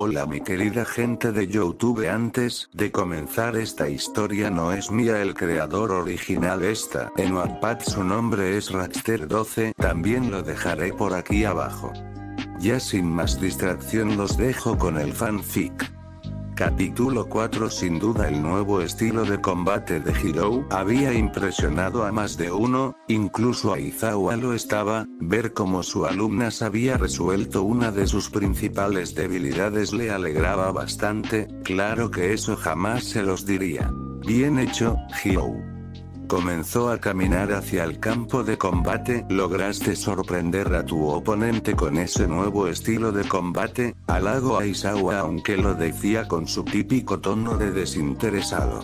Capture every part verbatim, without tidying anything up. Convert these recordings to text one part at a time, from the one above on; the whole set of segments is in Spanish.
Hola mi querida gente de YouTube, antes de comenzar esta historia no es mía, el creador original está en Wattpad, su nombre es Raxter doce, también lo dejaré por aquí abajo. Ya sin más distracción los dejo con el fanfic. Capítulo cuatro. Sin duda el nuevo estilo de combate de Hiro había impresionado a más de uno, incluso a Izawa lo estaba. Ver cómo su alumna había resuelto una de sus principales debilidades le alegraba bastante. Claro que eso jamás se los diría. Bien hecho, Hiro. Comenzó a caminar hacia el campo de combate. Lograste sorprender a tu oponente con ese nuevo estilo de combate. Halago a Izawa aunque lo decía con su típico tono de desinteresado.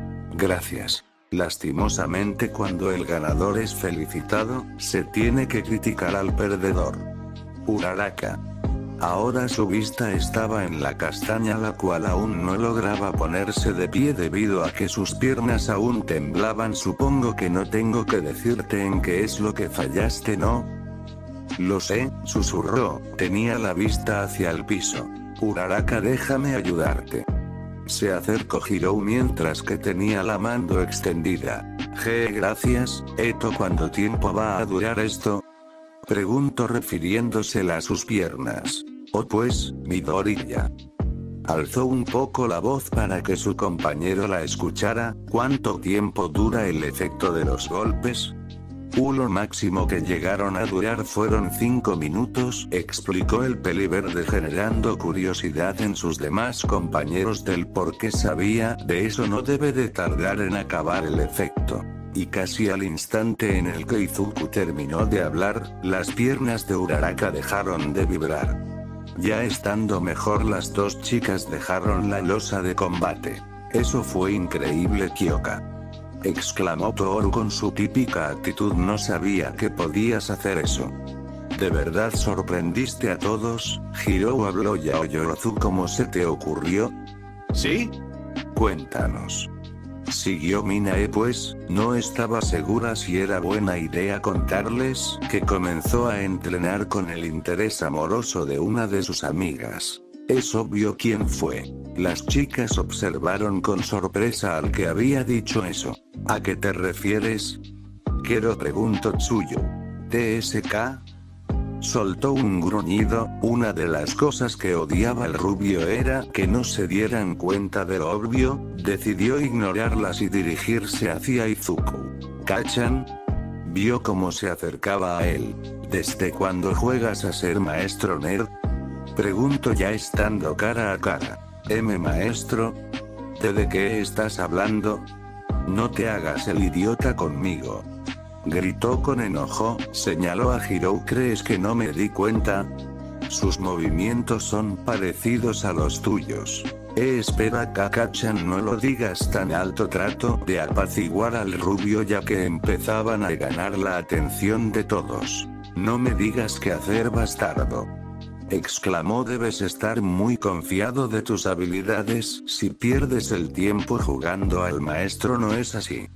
Gracias. Lastimosamente cuando el ganador es felicitado, se tiene que criticar al perdedor. Uraraka. Ahora su vista estaba en la castaña, la cual aún no lograba ponerse de pie debido a que sus piernas aún temblaban. Supongo que no tengo que decirte en qué es lo que fallaste, ¿no? Lo sé, susurró, tenía la vista hacia el piso. Uraraka, déjame ayudarte. Se acercó Hiro mientras que tenía la mano extendida. Je, gracias. Eto, ¿cuánto tiempo va a durar esto? Preguntó refiriéndosela a sus piernas. Oh pues, Midoriya. Alzó un poco la voz para que su compañero la escuchara. ¿Cuánto tiempo dura el efecto de los golpes? Uh, lo máximo que llegaron a durar fueron cinco minutos, explicó el peliverde generando curiosidad en sus demás compañeros del por qué sabía de eso. No debe de tardar en acabar el efecto. Y casi al instante en el que Izuku terminó de hablar, las piernas de Uraraka dejaron de vibrar. Ya estando mejor, las dos chicas dejaron la losa de combate. Eso fue increíble, Kyoka. Exclamó Toru con su típica actitud. No sabía que podías hacer eso. ¿De verdad sorprendiste a todos? Hiro habló. Yaoyorozu, ¿cómo se te ocurrió? ¿Sí? Cuéntanos. Siguió Minae, pues, no estaba segura si era buena idea contarles que comenzó a entrenar con el interés amoroso de una de sus amigas. Es obvio quién fue. Las chicas observaron con sorpresa al que había dicho eso. ¿A qué te refieres? Quiero, preguntó Tsuyu. ¿T S K? Soltó un gruñido. Una de las cosas que odiaba el rubio era que no se dieran cuenta de lo obvio. Decidió ignorarlas y dirigirse hacia Izuku. ¿Cachan? Vio cómo se acercaba a él. ¿Desde cuándo juegas a ser maestro nerd? Preguntó ya estando cara a cara. ¿M maestro? ¿De qué estás hablando? No te hagas el idiota conmigo. Gritó con enojo, señaló a Hiro. ¿Crees que no me di cuenta? Sus movimientos son parecidos a los tuyos. Eh, espera, Kaka-chan, no lo digas tan alto. Trató de apaciguar al rubio ya que empezaban a ganar la atención de todos. No me digas qué hacer, bastardo. Exclamó. Debes estar muy confiado de tus habilidades. Si pierdes el tiempo jugando al maestro, no es así.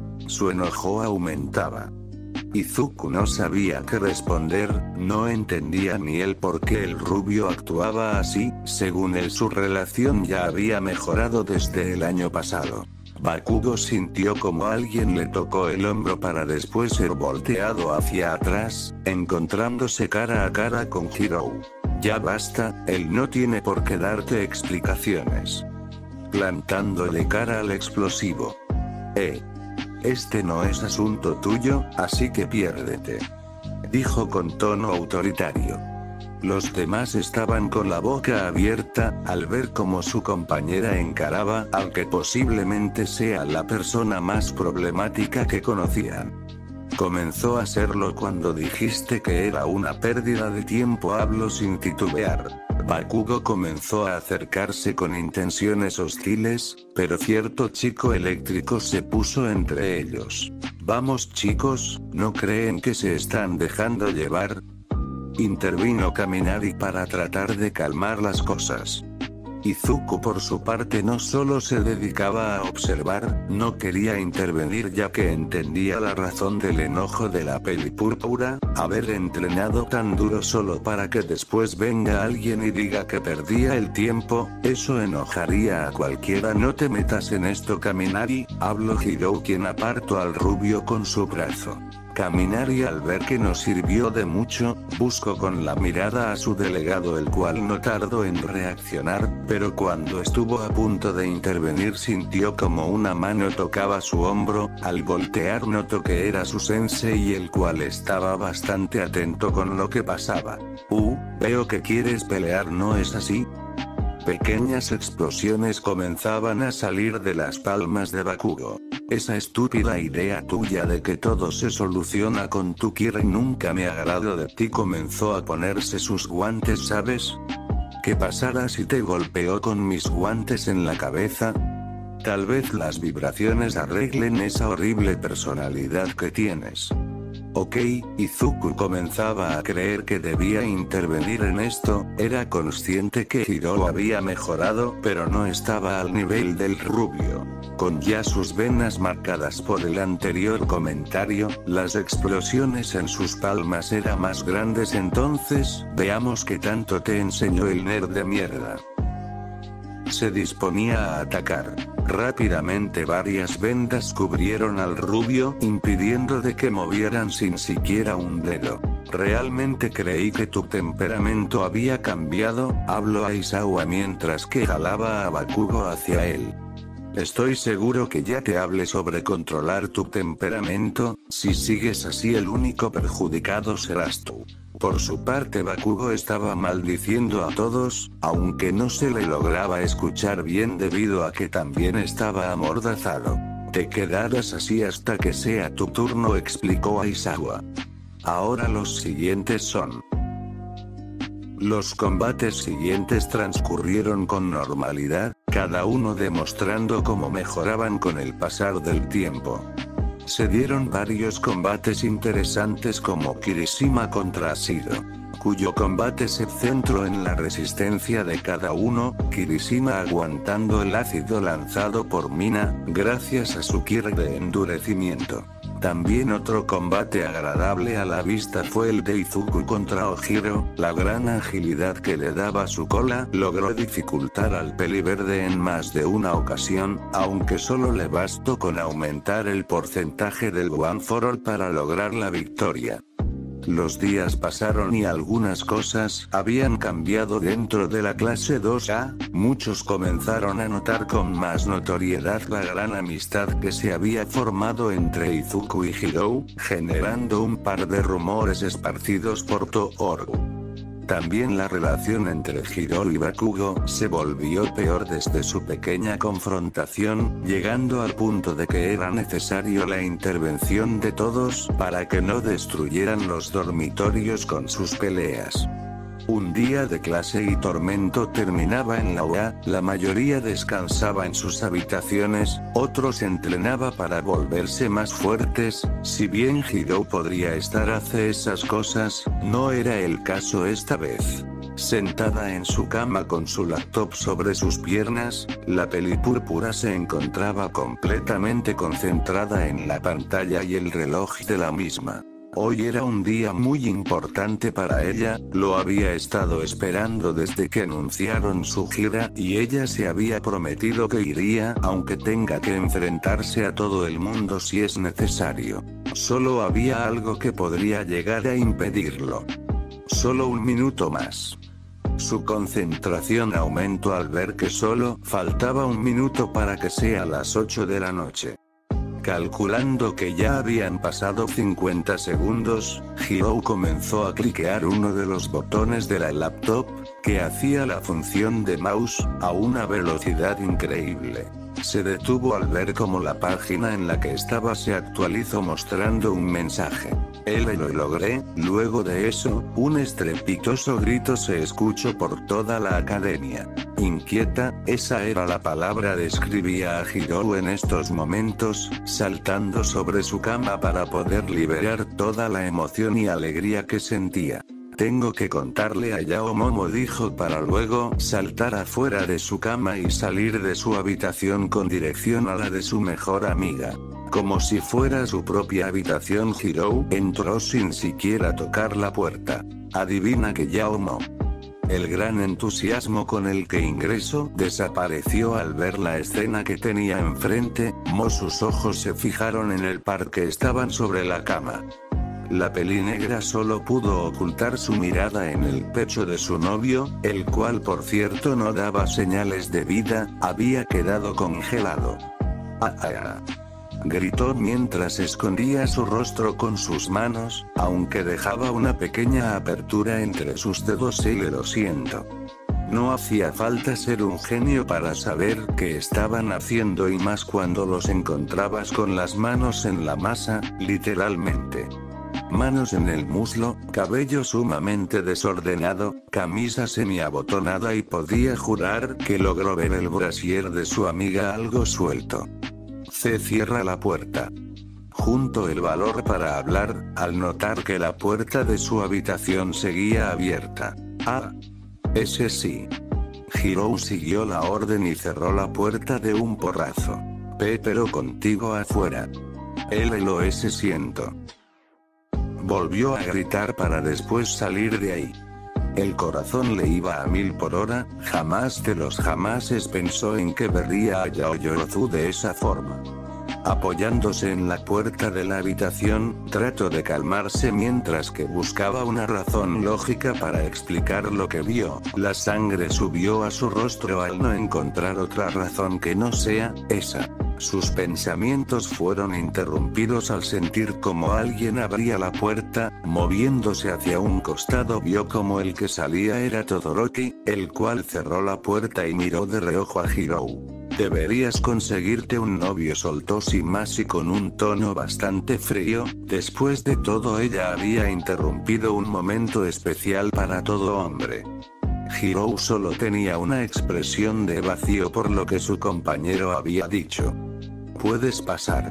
Su enojo aumentaba. Izuku no sabía qué responder, no entendía ni él por qué el rubio actuaba así. Según él, su relación ya había mejorado desde el año pasado. Bakugo sintió como alguien le tocó el hombro para después ser volteado hacia atrás, encontrándose cara a cara con Hiro. Ya basta, él no tiene por qué darte explicaciones. Plantándole cara al explosivo. Eh. Este no es asunto tuyo, así que piérdete. Dijo con tono autoritario. Los demás estaban con la boca abierta, al ver cómo su compañera encaraba al que posiblemente sea la persona más problemática que conocían. Comenzó a serlo cuando dijiste que era una pérdida de tiempo. Hablo sin titubear. Bakugo comenzó a acercarse con intenciones hostiles, pero cierto chico eléctrico se puso entre ellos. Vamos chicos, ¿no creen que se están dejando llevar? Intervino Kaminari para tratar de calmar las cosas. Izuku por su parte no solo se dedicaba a observar, no quería intervenir ya que entendía la razón del enojo de la pelipúrpura, haber entrenado tan duro solo para que después venga alguien y diga que perdía el tiempo, eso enojaría a cualquiera. No te metas en esto Kaminari, habló Hirou quien apartó al rubio con su brazo. Kaminari al ver que no sirvió de mucho, buscó con la mirada a su delegado el cual no tardó en reaccionar, pero cuando estuvo a punto de intervenir sintió como una mano tocaba su hombro, al voltear notó que era su sensei el cual estaba bastante atento con lo que pasaba. Uh, veo que quieres pelear, ¿no es así? Pequeñas explosiones comenzaban a salir de las palmas de Bakugo. Esa estúpida idea tuya de que todo se soluciona con tu Kira nunca me agradó de ti. Comenzó a ponerse sus guantes, ¿sabes? ¿Qué pasará si te golpeo con mis guantes en la cabeza? Tal vez las vibraciones arreglen esa horrible personalidad que tienes. Ok, Izuku comenzaba a creer que debía intervenir en esto, era consciente que Hirou había mejorado pero no estaba al nivel del rubio. Con ya sus venas marcadas por el anterior comentario, las explosiones en sus palmas eran más grandes. Entonces, veamos qué tanto te enseñó el nerd de mierda. Se disponía a atacar. Rápidamente varias vendas cubrieron al rubio, impidiendo de que movieran sin siquiera un dedo. Realmente creí que tu temperamento había cambiado, habló Aizawa mientras que jalaba a Bakugo hacia él. Estoy seguro que ya te hablé sobre controlar tu temperamento, si sigues así el único perjudicado serás tú. Por su parte Bakugo estaba maldiciendo a todos, aunque no se le lograba escuchar bien debido a que también estaba amordazado. Te quedarás así hasta que sea tu turno, explicó Aizawa. Ahora los siguientes son... Los combates siguientes transcurrieron con normalidad, cada uno demostrando cómo mejoraban con el pasar del tiempo. Se dieron varios combates interesantes como Kirishima contra Shiro, cuyo combate se centró en la resistencia de cada uno, Kirishima aguantando el ácido lanzado por Mina, gracias a su Kira de endurecimiento. También otro combate agradable a la vista fue el de Izuku contra Ojiro, la gran agilidad que le daba su cola logró dificultar al peliverde en más de una ocasión, aunque solo le bastó con aumentar el porcentaje del One for All para lograr la victoria. Los días pasaron y algunas cosas habían cambiado dentro de la clase dos A, muchos comenzaron a notar con más notoriedad la gran amistad que se había formado entre Izuku y Hirou, generando un par de rumores esparcidos por Tohoru. También la relación entre Hirou y Bakugo se volvió peor desde su pequeña confrontación, llegando al punto de que era necesario la intervención de todos para que no destruyeran los dormitorios con sus peleas. Un día de clase y tormento terminaba en la U A, la mayoría descansaba en sus habitaciones, otros entrenaba para volverse más fuertes. Si bien Hirou podría estar hace esas cosas, no era el caso esta vez. Sentada en su cama con su laptop sobre sus piernas, la pelipúrpura se encontraba completamente concentrada en la pantalla y el reloj de la misma. Hoy era un día muy importante para ella, lo había estado esperando desde que anunciaron su gira y ella se había prometido que iría aunque tenga que enfrentarse a todo el mundo si es necesario. Solo había algo que podría llegar a impedirlo. Solo un minuto más. Su concentración aumentó al ver que solo faltaba un minuto para que sea las ocho de la noche. Calculando que ya habían pasado cincuenta segundos, Hirou comenzó a cliquear uno de los botones de la laptop, que hacía la función de mouse, a una velocidad increíble. Se detuvo al ver cómo la página en la que estaba se actualizó mostrando un mensaje. Él lo logré. Luego de eso, un estrepitoso grito se escuchó por toda la academia. Inquieta, esa era la palabra describía a Hirou en estos momentos, saltando sobre su cama para poder liberar toda la emoción y alegría que sentía. Tengo que contarle a Yao Momo, dijo para luego saltar afuera de su cama y salir de su habitación con dirección a la de su mejor amiga. Como si fuera su propia habitación, Hirou entró sin siquiera tocar la puerta. Adivina que Yao Mo. El gran entusiasmo con el que ingresó desapareció al ver la escena que tenía enfrente. Mo, sus ojos se fijaron en el par que estaban sobre la cama. La pelinegra solo pudo ocultar su mirada en el pecho de su novio, el cual por cierto no daba señales de vida, había quedado congelado. ¡Ah, ah, ah! Gritó mientras escondía su rostro con sus manos, aunque dejaba una pequeña apertura entre sus dedos. Y lo siento. No hacía falta ser un genio para saber qué estaban haciendo, y más cuando los encontrabas con las manos en la masa, literalmente. Manos en el muslo, cabello sumamente desordenado, camisa semiabotonada, y podía jurar que logró ver el brasier de su amiga algo suelto. C. Cierra la puerta. Juntó el valor para hablar, al notar que la puerta de su habitación seguía abierta. Ah. Ese sí. Hirou siguió la orden y cerró la puerta de un porrazo. P. Pero contigo afuera. L. Lo S. Siento. Volvió a gritar para después salir de ahí. El corazón le iba a mil por hora, jamás de los jamases pensó en que vería a Yaoyorozu de esa forma. Apoyándose en la puerta de la habitación, trató de calmarse mientras que buscaba una razón lógica para explicar lo que vio. La sangre subió a su rostro al no encontrar otra razón que no sea esa. Sus pensamientos fueron interrumpidos al sentir como alguien abría la puerta. Moviéndose hacia un costado, vio como el que salía era Todoroki, el cual cerró la puerta y miró de reojo a Hirou. Deberías conseguirte un novio, soltó sin más y con un tono bastante frío. Después de todo, ella había interrumpido un momento especial para todo hombre. Hirou solo tenía una expresión de vacío por lo que su compañero había dicho. Puedes pasar.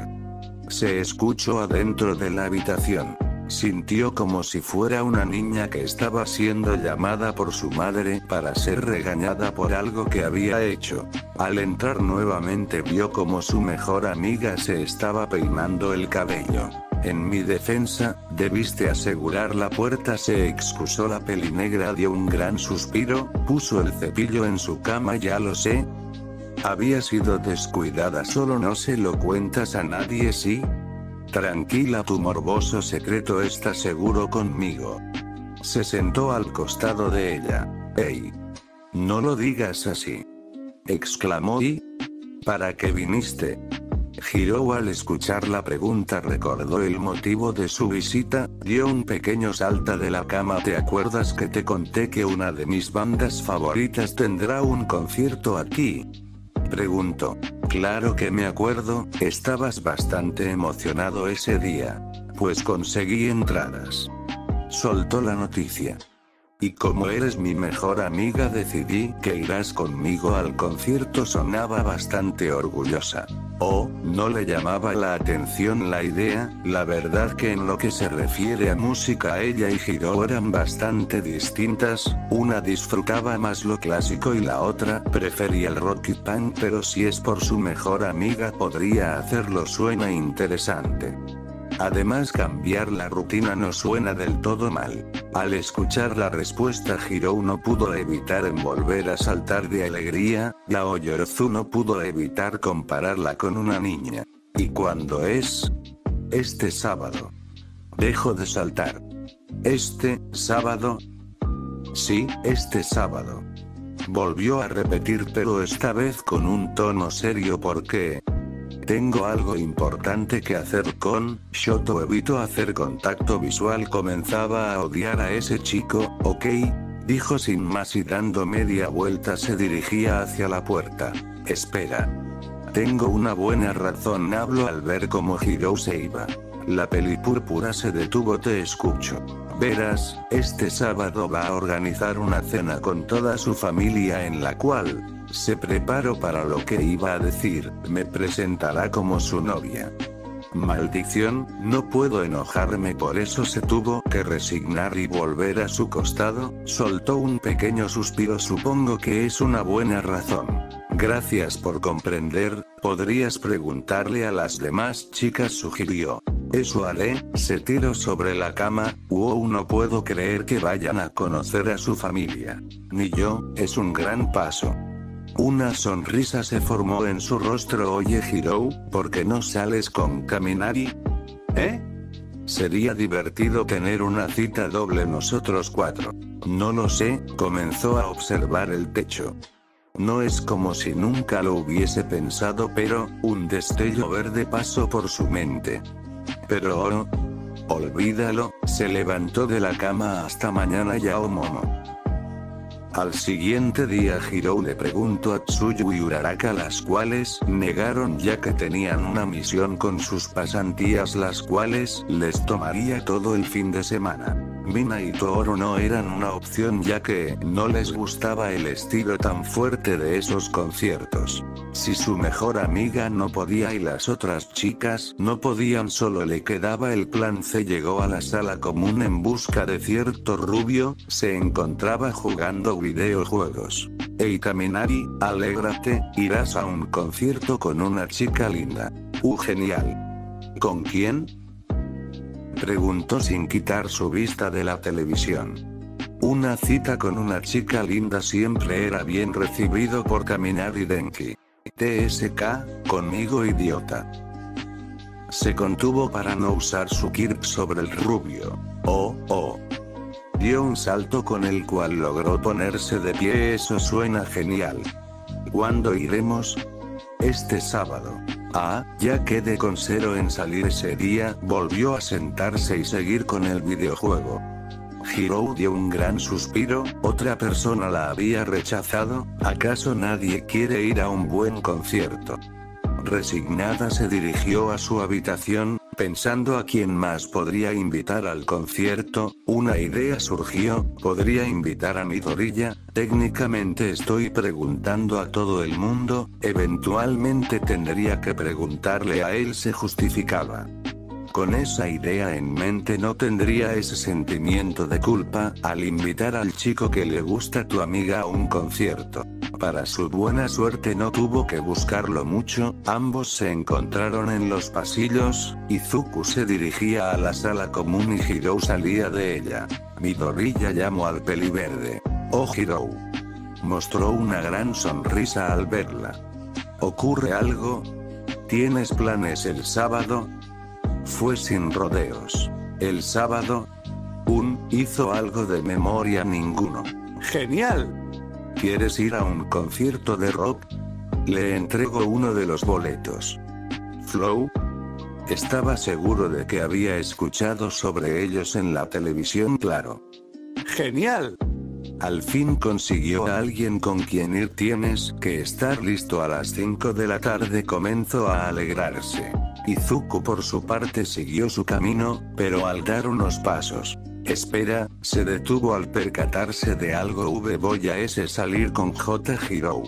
Se escuchó adentro de la habitación. Sintió como si fuera una niña que estaba siendo llamada por su madre para ser regañada por algo que había hecho. Al entrar nuevamente vio como su mejor amiga se estaba peinando el cabello. En mi defensa, debiste asegurar la puerta, se excusó. La pelinegra dio un gran suspiro, puso el cepillo en su cama. Ya lo sé. Había sido descuidada, solo no se lo cuentas a nadie, ¿sí? Tranquila, tu morboso secreto está seguro conmigo. Se sentó al costado de ella. Ey. No lo digas así. Exclamó. ¿Y? ¿Para qué viniste? Hirou, al escuchar la pregunta, recordó el motivo de su visita, dio un pequeño salto de la cama. ¿Te acuerdas que te conté que una de mis bandas favoritas tendrá un concierto aquí? Preguntó. Claro que me acuerdo, estabas bastante emocionado ese día. Pues conseguí entradas. Soltó la noticia. Y como eres mi mejor amiga, decidí que irás conmigo al concierto. Sonaba bastante orgullosa. Oh, no le llamaba la atención la idea. La verdad que en lo que se refiere a música, ella y Hirou eran bastante distintas. Una disfrutaba más lo clásico y la otra prefería el rock y punk, pero si es por su mejor amiga podría hacerlo. Suena interesante. Además, cambiar la rutina no suena del todo mal. Al escuchar la respuesta, Hirou no pudo evitar envolver a saltar de alegría. Yaoyorozu no pudo evitar compararla con una niña. ¿Y cuándo es? Este sábado. Dejó de saltar. ¿Este sábado? Sí, este sábado. Volvió a repetir, pero esta vez con un tono serio. ¿Por qué? Tengo algo importante que hacer con Shoto. Evitó hacer contacto visual. Comenzaba a odiar a ese chico. Ok, dijo sin más y dando media vuelta se dirigía hacia la puerta. Espera. Tengo una buena razón, habló al ver cómo Hirou se iba. La pelipúrpura se detuvo. Te escucho. Verás, este sábado va a organizar una cena con toda su familia en la cual se preparó para lo que iba a decir. Me presentará como su novia. Maldición, no puedo enojarme, por eso se tuvo que resignar y volver a su costado. Soltó un pequeño suspiro, supongo que es una buena razón. Gracias por comprender, podrías preguntarle a las demás chicas, sugirió. Eso haré. Se tiró sobre la cama. Wow, no puedo creer que vayan a conocer a su familia. Ni yo, es un gran paso. Una sonrisa se formó en su rostro. Oye Hiro, ¿por qué no sales con Kaminari? ¿Eh? Sería divertido tener una cita doble nosotros cuatro. No lo sé, comenzó a observar el techo. No es como si nunca lo hubiese pensado, pero un destello verde pasó por su mente. Pero oh, olvídalo, se levantó de la cama. Hasta mañana, Yao Momo. Al siguiente día Hiro le preguntó a Tsuyu y Uraraka, las cuales negaron ya que tenían una misión con sus pasantías, las cuales les tomaría todo el fin de semana. Mina y Tohru no eran una opción ya que no les gustaba el estilo tan fuerte de esos conciertos. Si su mejor amiga no podía y las otras chicas no podían, solo le quedaba el plan C. Llegó a la sala común en busca de cierto rubio, se encontraba jugando videojuegos. Hey Kaminari, alégrate, irás a un concierto con una chica linda. Uh, genial. ¿Con quién? Preguntó sin quitar su vista de la televisión. Una cita con una chica linda siempre era bien recibido por Kaminari Denki. T S K, conmigo idiota. Se contuvo para no usar su kirk sobre el rubio. Oh, oh. Dio un salto con el cual logró ponerse de pie. Eso suena genial. ¿Cuándo iremos? Este sábado. Ah, ya quedé con cero en salir ese día. Volvió a sentarse y seguir con el videojuego. Hiro dio un gran suspiro. Otra persona la había rechazado. ¿Acaso nadie quiere ir a un buen concierto? Resignada se dirigió a su habitación, pensando a quién más podría invitar al concierto. Una idea surgió, podría invitar a Midoriya. Técnicamente estoy preguntando a todo el mundo, eventualmente tendría que preguntarle a él, se justificaba. Con esa idea en mente no tendría ese sentimiento de culpa al invitar al chico que le gusta a tu amiga a un concierto. Para su buena suerte no tuvo que buscarlo mucho, ambos se encontraron en los pasillos. Izuku se dirigía a la sala común y Hiro salía de ella. Midoriya llamó al peliverde. Oh Hiro. Mostró una gran sonrisa al verla. ¿Ocurre algo? ¿Tienes planes el sábado? Fue sin rodeos. ¿El sábado? Un, hizo algo de memoria, ninguno. ¡Genial! ¿Quieres ir a un concierto de rock? Le entrego uno de los boletos. ¿Flow? Estaba seguro de que había escuchado sobre ellos en la televisión, claro. ¡Genial! Al fin consiguió a alguien con quien ir. Tienes que estar listo a las cinco de la tarde, comenzó a alegrarse. Izuku por su parte siguió su camino, pero al dar unos pasos. Espera, se detuvo al percatarse de algo. V voy a ese salir con J Hiro.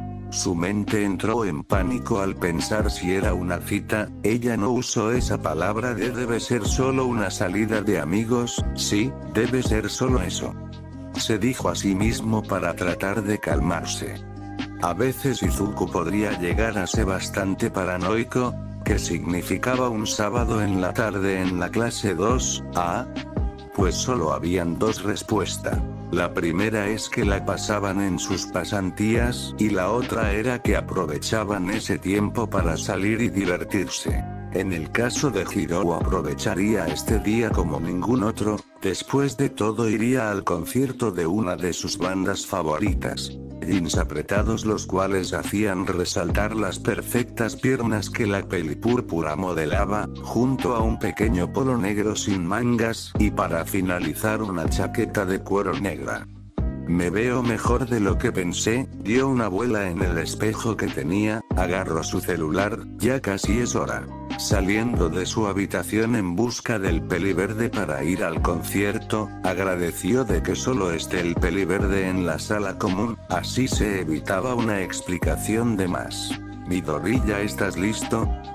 Su mente entró en pánico al pensar si era una cita. Ella no usó esa palabra de debe ser solo una salida de amigos. Sí, debe ser solo eso. Se dijo a sí mismo para tratar de calmarse. A veces Izuku podría llegar a ser bastante paranoico. ¿Qué significaba un sábado en la tarde en la clase dos A? Pues solo habían dos respuestas. La primera es que la pasaban en sus pasantías, y la otra era que aprovechaban ese tiempo para salir y divertirse. En el caso de Hiro, aprovecharía este día como ningún otro. Después de todo, iría al concierto de una de sus bandas favoritas. Jeans apretados, los cuales hacían resaltar las perfectas piernas que la peli púrpura modelaba, junto a un pequeño polo negro sin mangas, y para finalizar una chaqueta de cuero negra. Me veo mejor de lo que pensé, dio una vuela en el espejo que tenía, agarró su celular, ya casi es hora. Saliendo de su habitación en busca del peliverde para ir al concierto, agradeció de que solo esté el peliverde en la sala común, así se evitaba una explicación de más. Midoriya, ¿estás listo?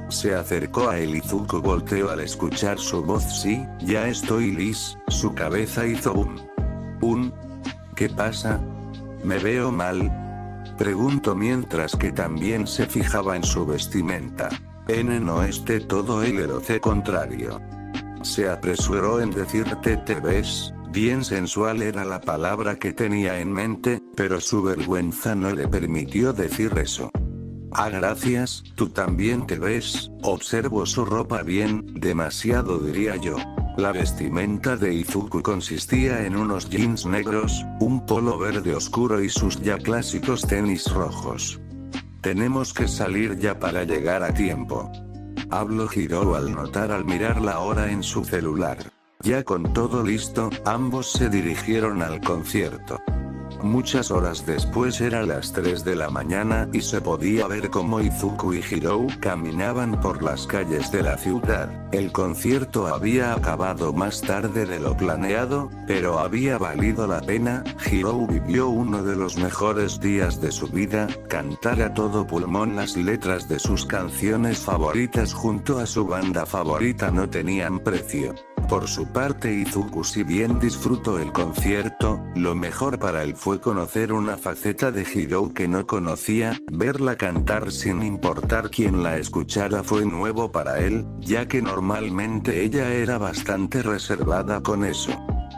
Se acercó a él y Izuku volteó al escuchar su voz. Sí, ya estoy lis. Su cabeza hizo un... un... ¿Qué pasa? ¿Me veo mal? Preguntó mientras que también se fijaba en su vestimenta. N no esté todo el eroce contrario. Se apresuró en decirte te ves bien sensual era la palabra que tenía en mente, pero su vergüenza no le permitió decir eso. Ah, gracias, tú también te ves, observo su ropa bien, demasiado diría yo. La vestimenta de Izuku consistía en unos jeans negros, un polo verde oscuro y sus ya clásicos tenis rojos. Tenemos que salir ya para llegar a tiempo. Habló Hirou al notar al mirar la hora en su celular. Ya con todo listo, ambos se dirigieron al concierto. Muchas horas después era las tres de la mañana y se podía ver cómo Izuku y Hirou caminaban por las calles de la ciudad. El concierto había acabado más tarde de lo planeado, pero había valido la pena. Hirou vivió uno de los mejores días de su vida, cantar a todo pulmón las letras de sus canciones favoritas junto a su banda favorita no tenían precio. Por su parte Izuku, si bien disfrutó el concierto, lo mejor para él fue conocer una faceta de Hirou que no conocía. Verla cantar sin importar quién la escuchara fue nuevo para él, ya que normalmente ella era bastante reservada con eso.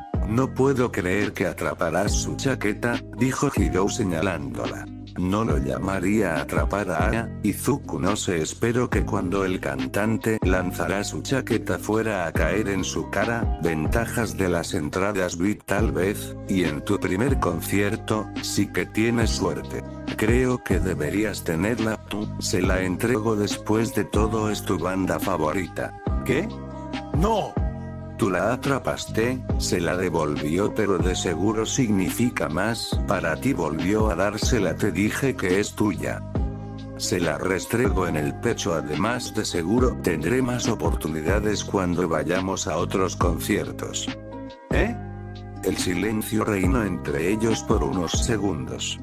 No puedo creer que atraparás su chaqueta, dijo Hirou señalándola. No lo llamaría atrapar a Aya, Izuku no sé, espero que cuando el cantante lanzará su chaqueta fuera a caer en su cara. Ventajas de las entradas V I P tal vez, y en tu primer concierto, sí que tienes suerte. Creo que deberías tenerla tú, se la entrego después de todo, es tu banda favorita. ¿Qué? ¡No! Tú la atrapaste, se la devolvió, pero de seguro significa más para ti, volvió a dársela, te dije que es tuya. Se la restrego en el pecho, además de seguro tendré más oportunidades cuando vayamos a otros conciertos. ¿Eh? El silencio reinó entre ellos por unos segundos.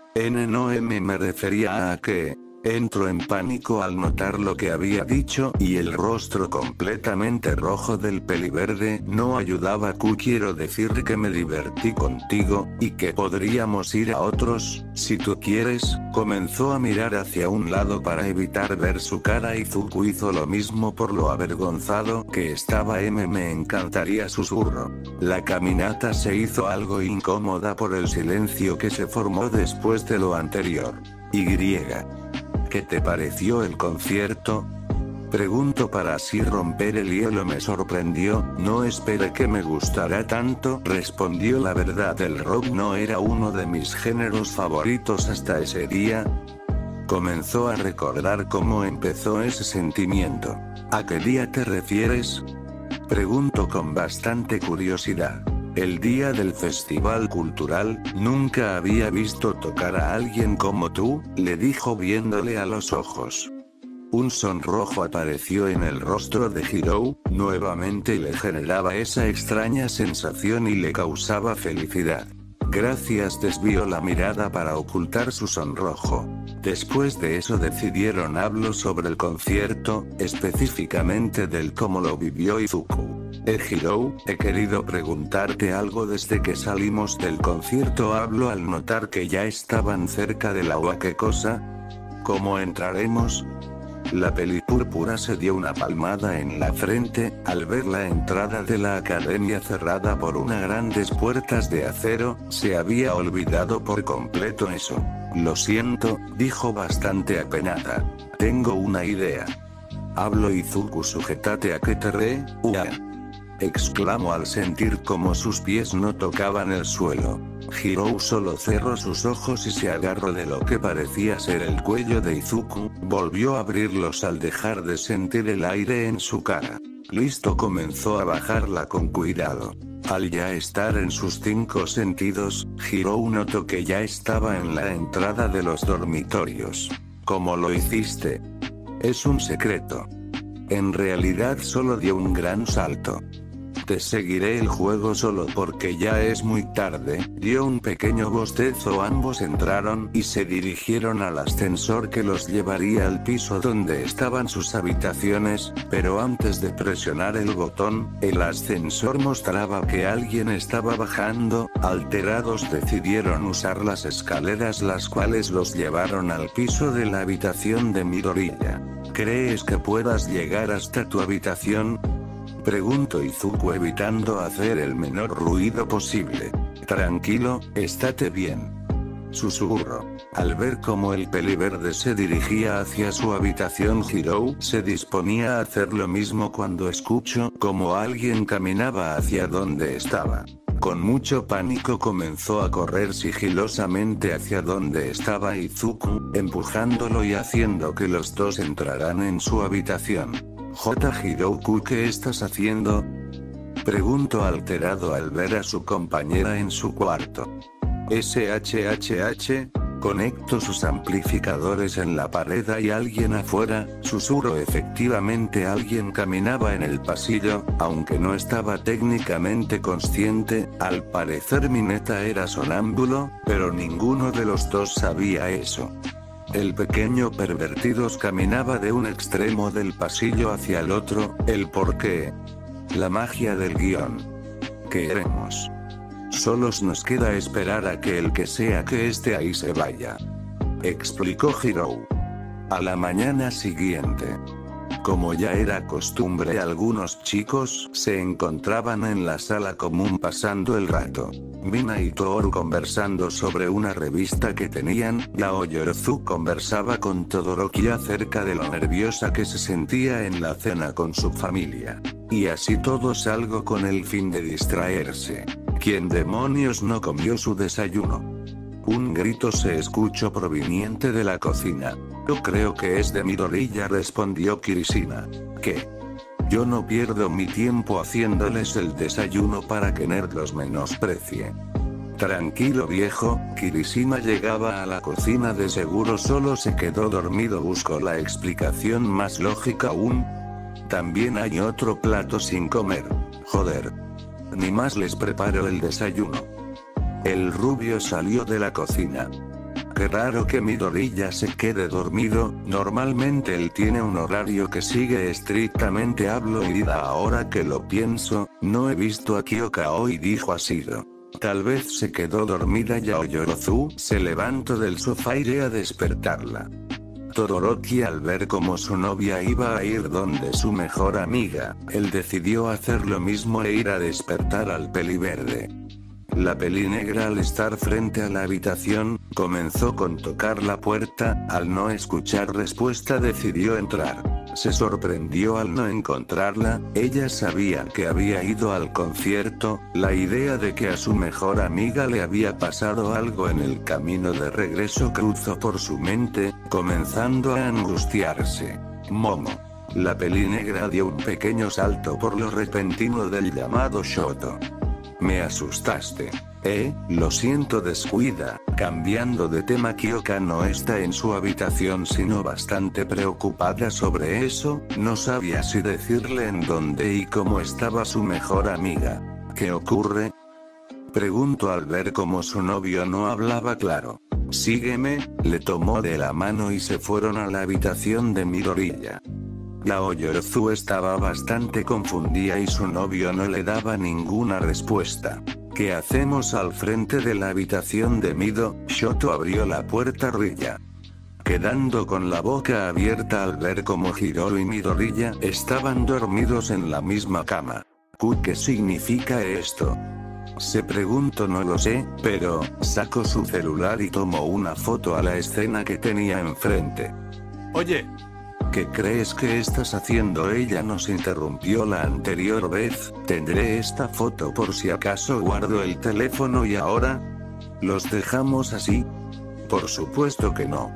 N no M me refería a que... Entró en pánico al notar lo que había dicho, y el rostro completamente rojo del peliverde no ayudaba. Q quiero decir que me divertí contigo, y que podríamos ir a otros, si tú quieres. Comenzó a mirar hacia un lado para evitar ver su cara. Izuku hizo lo mismo por lo avergonzado que estaba. M me encantaría, susurró. La caminata se hizo algo incómoda por el silencio que se formó después de lo anterior. Y... ¿Qué te pareció el concierto? Preguntó para así romper el hielo. Me sorprendió, no esperé que me gustara tanto, respondió. La verdad, el rock no era uno de mis géneros favoritos hasta ese día. Comenzó a recordar cómo empezó ese sentimiento. ¿A qué día te refieres? Preguntó con bastante curiosidad. El día del festival cultural, nunca había visto tocar a alguien como tú, le dijo viéndole a los ojos. Un sonrojo apareció en el rostro de Hirou, nuevamente le generaba esa extraña sensación y le causaba felicidad. Gracias, desvió la mirada para ocultar su sonrojo. Después de eso decidieron hablar sobre el concierto, específicamente del cómo lo vivió Izuku. Eh Hirou, he querido preguntarte algo desde que salimos del concierto, habló al notar que ya estaban cerca del agua. ¿Qué cosa? ¿Cómo entraremos? La pelipúrpura se dio una palmada en la frente, al ver la entrada de la academia cerrada por unas grandes puertas de acero. Se había olvidado por completo eso. Lo siento, dijo bastante apenada. Tengo una idea. Habló Izuku, sujétate a que te re... ua. Exclamó al sentir como sus pies no tocaban el suelo. Hirou solo cerró sus ojos y se agarró de lo que parecía ser el cuello de Izuku, volvió a abrirlos al dejar de sentir el aire en su cara. Listo, comenzó a bajarla con cuidado. Al ya estar en sus cinco sentidos, Hirou notó que ya estaba en la entrada de los dormitorios. ¿Cómo lo hiciste? Es un secreto. En realidad solo dio un gran salto. Te seguiré el juego solo porque ya es muy tarde. Dio un pequeño bostezo. Ambos entraron y se dirigieron al ascensor que los llevaría al piso donde estaban sus habitaciones, pero antes de presionar el botón, el ascensor mostraba que alguien estaba bajando. Alterados decidieron usar las escaleras, las cuales los llevaron al piso de la habitación de Midoriya. ¿Crees que puedas llegar hasta tu habitación?, preguntó Izuku evitando hacer el menor ruido posible. Tranquilo, estate bien, susurró. Al ver cómo el peliverde se dirigía hacia su habitación, Hirou se disponía a hacer lo mismo cuando escuchó como alguien caminaba hacia donde estaba. Con mucho pánico comenzó a correr sigilosamente hacia donde estaba Izuku, empujándolo y haciendo que los dos entraran en su habitación. J. Hiroku, ¿qué estás haciendo?, preguntó alterado al ver a su compañera en su cuarto. SHHH, conecto sus amplificadores en la pared. ¿Hay alguien afuera?, susurró. Efectivamente alguien caminaba en el pasillo, aunque no estaba técnicamente consciente. Al parecer Mineta era sonámbulo, pero ninguno de los dos sabía eso. El pequeño pervertido caminaba de un extremo del pasillo hacia el otro. ¿El por qué? La magia del guión. ¿Qué haremos? Solos nos queda esperar a que el que sea que esté ahí se vaya, explicó Hirou. A la mañana siguiente, como ya era costumbre, algunos chicos se encontraban en la sala común pasando el rato. Mina y Toru conversando sobre una revista que tenían. Yaoyorozu conversaba con Todoroki acerca de lo nerviosa que se sentía en la cena con su familia. Y así todos algo con el fin de distraerse. ¿Quién demonios no comió su desayuno? Un grito se escuchó proveniente de la cocina. Yo creo que es de Midoriya, respondió Kirishima. ¿Qué? Yo no pierdo mi tiempo haciéndoles el desayuno para que Nerd los menosprecie. Tranquilo viejo, Kirishima llegaba a la cocina, de seguro solo se quedó dormido. Buscó la explicación más lógica aún. También hay otro plato sin comer. Joder. Ni más les preparo el desayuno. El rubio salió de la cocina. Qué raro que Midoriya se quede dormido, normalmente él tiene un horario que sigue estrictamente. Hablo ida ahora que lo pienso, no he visto a Kyoka hoy, dijo Ashido. Tal vez se quedó dormida. Yaoyorozu se levantó del sofá, iré a despertarla. Todoroki, al ver cómo su novia iba a ir donde su mejor amiga, él decidió hacer lo mismo e ir a despertar al peliverde. La pelinegra, al estar frente a la habitación, comenzó con tocar la puerta. Al no escuchar respuesta decidió entrar. Se sorprendió al no encontrarla. Ella sabía que había ido al concierto. La idea de que a su mejor amiga le había pasado algo en el camino de regreso cruzó por su mente, comenzando a angustiarse. Momo. La pelinegra dio un pequeño salto por lo repentino del llamado Shoto. Me asustaste. Eh, lo siento, descuida. Cambiando de tema, Kyoka no está en su habitación sino bastante preocupada sobre eso. No sabía si decirle en dónde y cómo estaba su mejor amiga. ¿Qué ocurre?, preguntó al ver cómo su novio no hablaba claro. Sígueme, le tomó de la mano y se fueron a la habitación de Midoriya. Yaoyorozu estaba bastante confundida y su novio no le daba ninguna respuesta. ¿Qué hacemos al frente de la habitación de Mido? Shoto abrió la puerta Rilla, quedando con la boca abierta al ver cómo Hirou y Midoriya estaban dormidos en la misma cama. ¿Qué significa esto?, se preguntó. No lo sé, pero sacó su celular y tomó una foto a la escena que tenía enfrente. Oye, ¿qué crees que estás haciendo? Ella nos interrumpió la anterior vez. Tendré esta foto por si acaso. Guardo el teléfono. ¿Y ahora? ¿Los dejamos así? Por supuesto que no,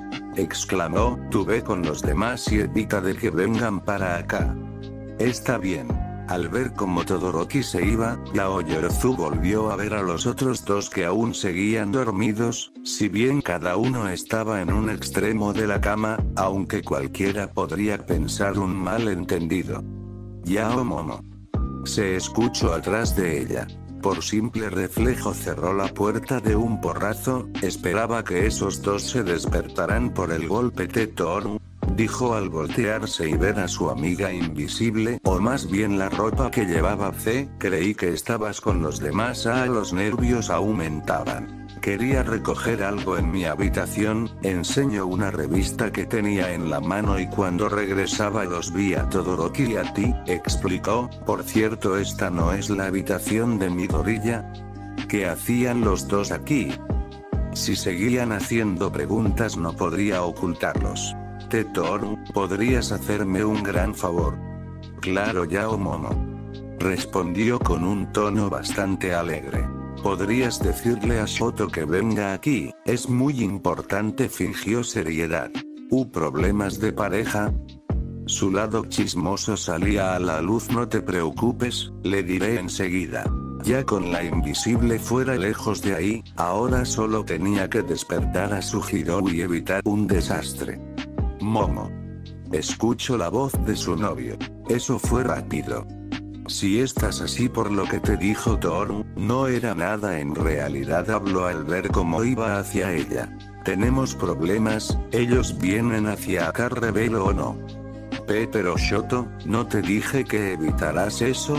exclamó. Tú ve con los demás y evita de que vengan para acá. Está bien. Al ver cómo Todoroki se iba, Yaoyorozu volvió a ver a los otros dos que aún seguían dormidos. Si bien cada uno estaba en un extremo de la cama, aunque cualquiera podría pensar un malentendido. Yao Momo. Se escuchó atrás de ella. Por simple reflejo cerró la puerta de un porrazo. Esperaba que esos dos se despertaran por el golpe de Thor, dijo al voltearse y ver a su amiga invisible, o más bien la ropa que llevaba. C. Creí que estabas con los demás. A los nervios aumentaban. Quería recoger algo en mi habitación. Enseñó una revista que tenía en la mano y cuando regresaba los vi a Todoroki y a ti, explicó. Por cierto, esta no es la habitación de Midoriya. ¿Qué hacían los dos aquí? Si seguían haciendo preguntas no podría ocultarlos. Tetoru, ¿podrías hacerme un gran favor? Claro, Yao Momo. Respondió con un tono bastante alegre. ¿Podrías decirle a Shoto que venga aquí? Es muy importante. Fingió seriedad. ¿Hubo problemas de pareja? Su lado chismoso salía a la luz. No te preocupes, le diré enseguida. Ya con la invisible fuera lejos de ahí, ahora solo tenía que despertar a su Hiro y evitar un desastre. Momo. Escucho la voz de su novio. Eso fue rápido. Si estás así por lo que te dijo Thor, no era nada en realidad, habló al ver cómo iba hacia ella. Tenemos problemas, ellos vienen hacia acá, revelo o no. P. Pero Shoto, ¿no te dije que evitarás eso?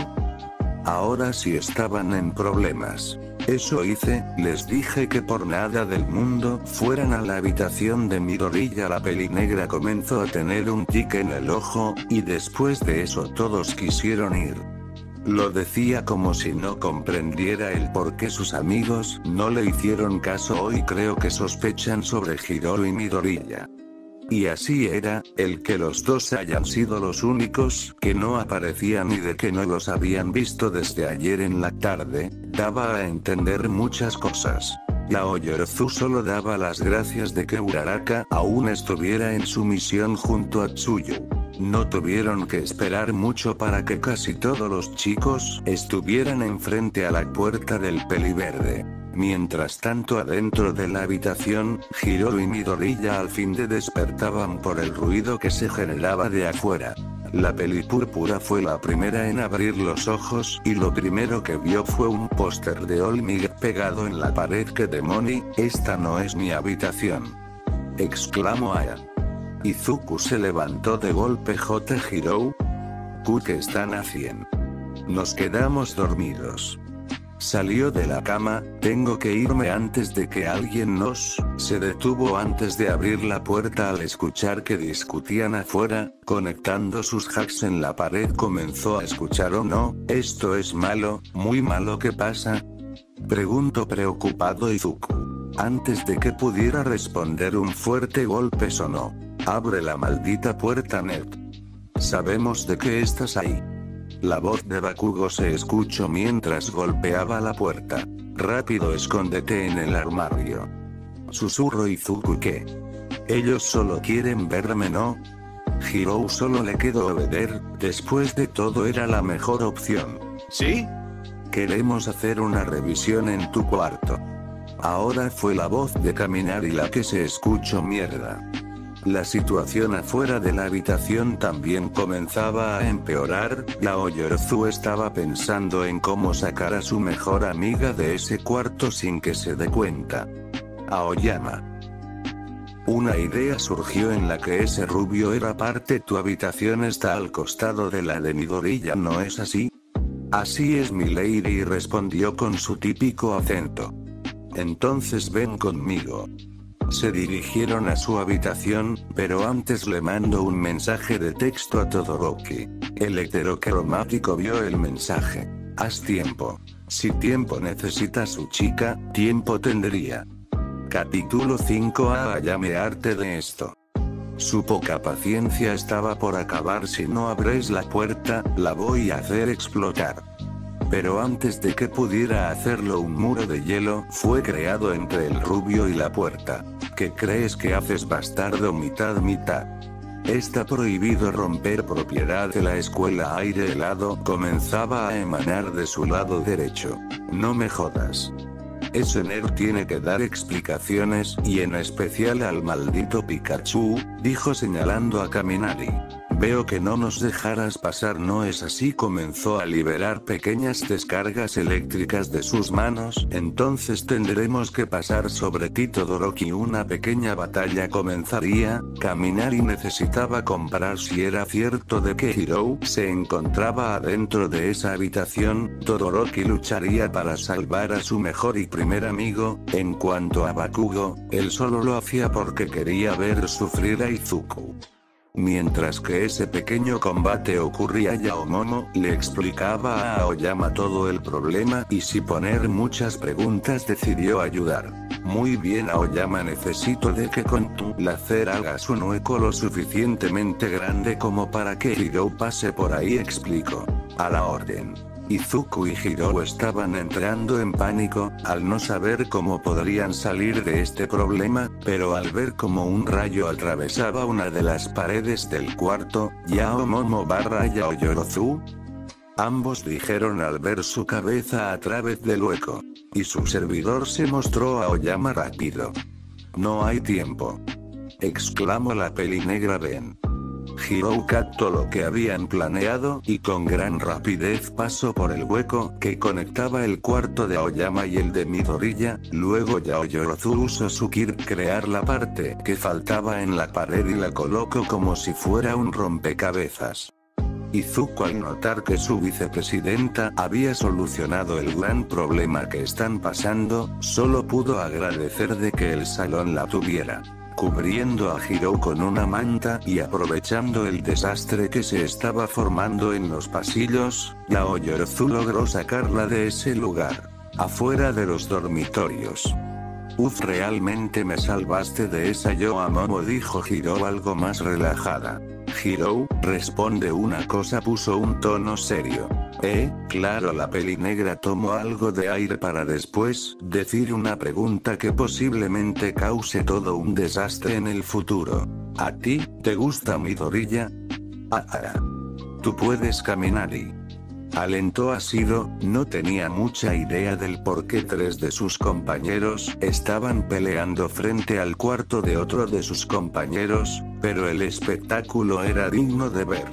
Ahora sí estaban en problemas. Eso hice, les dije que por nada del mundo fueran a la habitación de Midoriya. La pelinegra comenzó a tener un tic en el ojo, y después de eso todos quisieron ir. Lo decía como si no comprendiera el por qué sus amigos no le hicieron caso. Hoy creo que sospechan sobre Hiro y Midoriya. Y así era, el que los dos hayan sido los únicos que no aparecían y de que no los habían visto desde ayer en la tarde, daba a entender muchas cosas. Yaoyorozu solo daba las gracias de que Uraraka aún estuviera en su misión junto a Tsuyu. No tuvieron que esperar mucho para que casi todos los chicos estuvieran enfrente a la puerta del peliverde. Mientras tanto, adentro de la habitación, Hiro y Midoriya al fin de despertaban por el ruido que se generaba de afuera. La pelipúrpura fue la primera en abrir los ojos y lo primero que vio fue un póster de All Might pegado en la pared. ¿Qué demoni? Esta no es mi habitación, exclamó Aya. Izuku se levantó de golpe. J. Hiro. ¿Qué ¿Qué están haciendo? Nos quedamos dormidos. Salió de la cama. Tengo que irme antes de que alguien nos... Se detuvo antes de abrir la puerta al escuchar que discutían afuera, conectando sus hacks en la pared. Comenzó a escuchar. Oh no, esto es malo, muy malo. ¿Qué pasa? Preguntó preocupado Izuku. Antes de que pudiera responder, un fuerte golpe sonó. Abre la maldita puerta, Ned. Sabemos de qué estás ahí. La voz de Bakugo se escuchó mientras golpeaba la puerta. Rápido, escóndete en el armario. Susurró Izuku. ¿Qué? Ellos solo quieren verme, ¿no? Hiro solo le quedó obedecer. Después de todo era la mejor opción. ¿Sí? Queremos hacer una revisión en tu cuarto. Ahora fue la voz de Kaminari la que se escuchó. Mierda. La situación afuera de la habitación también comenzaba a empeorar. Yaoyorozu estaba pensando en cómo sacar a su mejor amiga de ese cuarto sin que se dé cuenta. Aoyama. Una idea surgió en la que ese rubio era parte. Tu habitación está al costado de la de Midoriya, ¿no es así? Así es, milady, respondió con su típico acento. Entonces ven conmigo. Se dirigieron a su habitación, pero antes le mandó un mensaje de texto a Todoroki. El heterocromático vio el mensaje. Haz tiempo. Si tiempo necesita su chica, tiempo tendría. Capítulo cinco. Ah, ya me harté de esto. Su poca paciencia estaba por acabar. Si no abres la puerta, la voy a hacer explotar. Pero antes de que pudiera hacerlo, un muro de hielo fue creado entre el rubio y la puerta. ¿Qué crees que haces, bastardo? Mitad mitad. Está prohibido romper propiedad de la escuela. Aire helado comenzaba a emanar de su lado derecho. No me jodas. Ese nerd tiene que dar explicaciones, y en especial al maldito Pikachu, dijo señalando a Kaminari. Veo que no nos dejarás pasar, ¿no es así? Comenzó a liberar pequeñas descargas eléctricas de sus manos. Entonces tendremos que pasar sobre ti, Todoroki. Una pequeña batalla comenzaría. Kaminari necesitaba comparar si era cierto de que Hirou se encontraba adentro de esa habitación. Todoroki lucharía para salvar a su mejor y primer amigo. En cuanto a Bakugo, él solo lo hacía porque quería ver sufrir a Izuku. Mientras que ese pequeño combate ocurría, Yaomomo le explicaba a Aoyama todo el problema y sin poner muchas preguntas decidió ayudar. Muy bien, Aoyama, necesito de que con tu láser hagas un hueco lo suficientemente grande como para que Hirou pase por ahí, explicó. A la orden. Izuku y Hirou estaban entrando en pánico, al no saber cómo podrían salir de este problema, pero al ver como un rayo atravesaba una de las paredes del cuarto, Yaomomo barra Yaoyorozu. Ambos dijeron al ver su cabeza a través del hueco. Y su servidor se mostró a Aoyama rápido. No hay tiempo. Exclamó la pelinegra. Ben. Hirou captó lo que habían planeado y con gran rapidez pasó por el hueco que conectaba el cuarto de Aoyama y el de Midoriya. Luego Yaoyorozu usó su ki crear la parte que faltaba en la pared y la colocó como si fuera un rompecabezas. Izuku, al notar que su vicepresidenta había solucionado el gran problema que están pasando, solo pudo agradecer de que el salón la tuviera. Cubriendo a Hirou con una manta y aprovechando el desastre que se estaba formando en los pasillos, Yaoyorozu logró sacarla de ese lugar. Afuera de los dormitorios. Uf, realmente me salvaste de esa, Yaomomo, dijo Hirou algo más relajada. Hirou, responde una cosa, puso un tono serio. Eh, claro, la pelinegra tomó algo de aire para después decir una pregunta que posiblemente cause todo un desastre en el futuro. ¿A ti, te gusta Midoriya? Ah, ah. Tú puedes caminar y... alentó a Shiro. No tenía mucha idea del por qué tres de sus compañeros estaban peleando frente al cuarto de otro de sus compañeros, pero el espectáculo era digno de ver.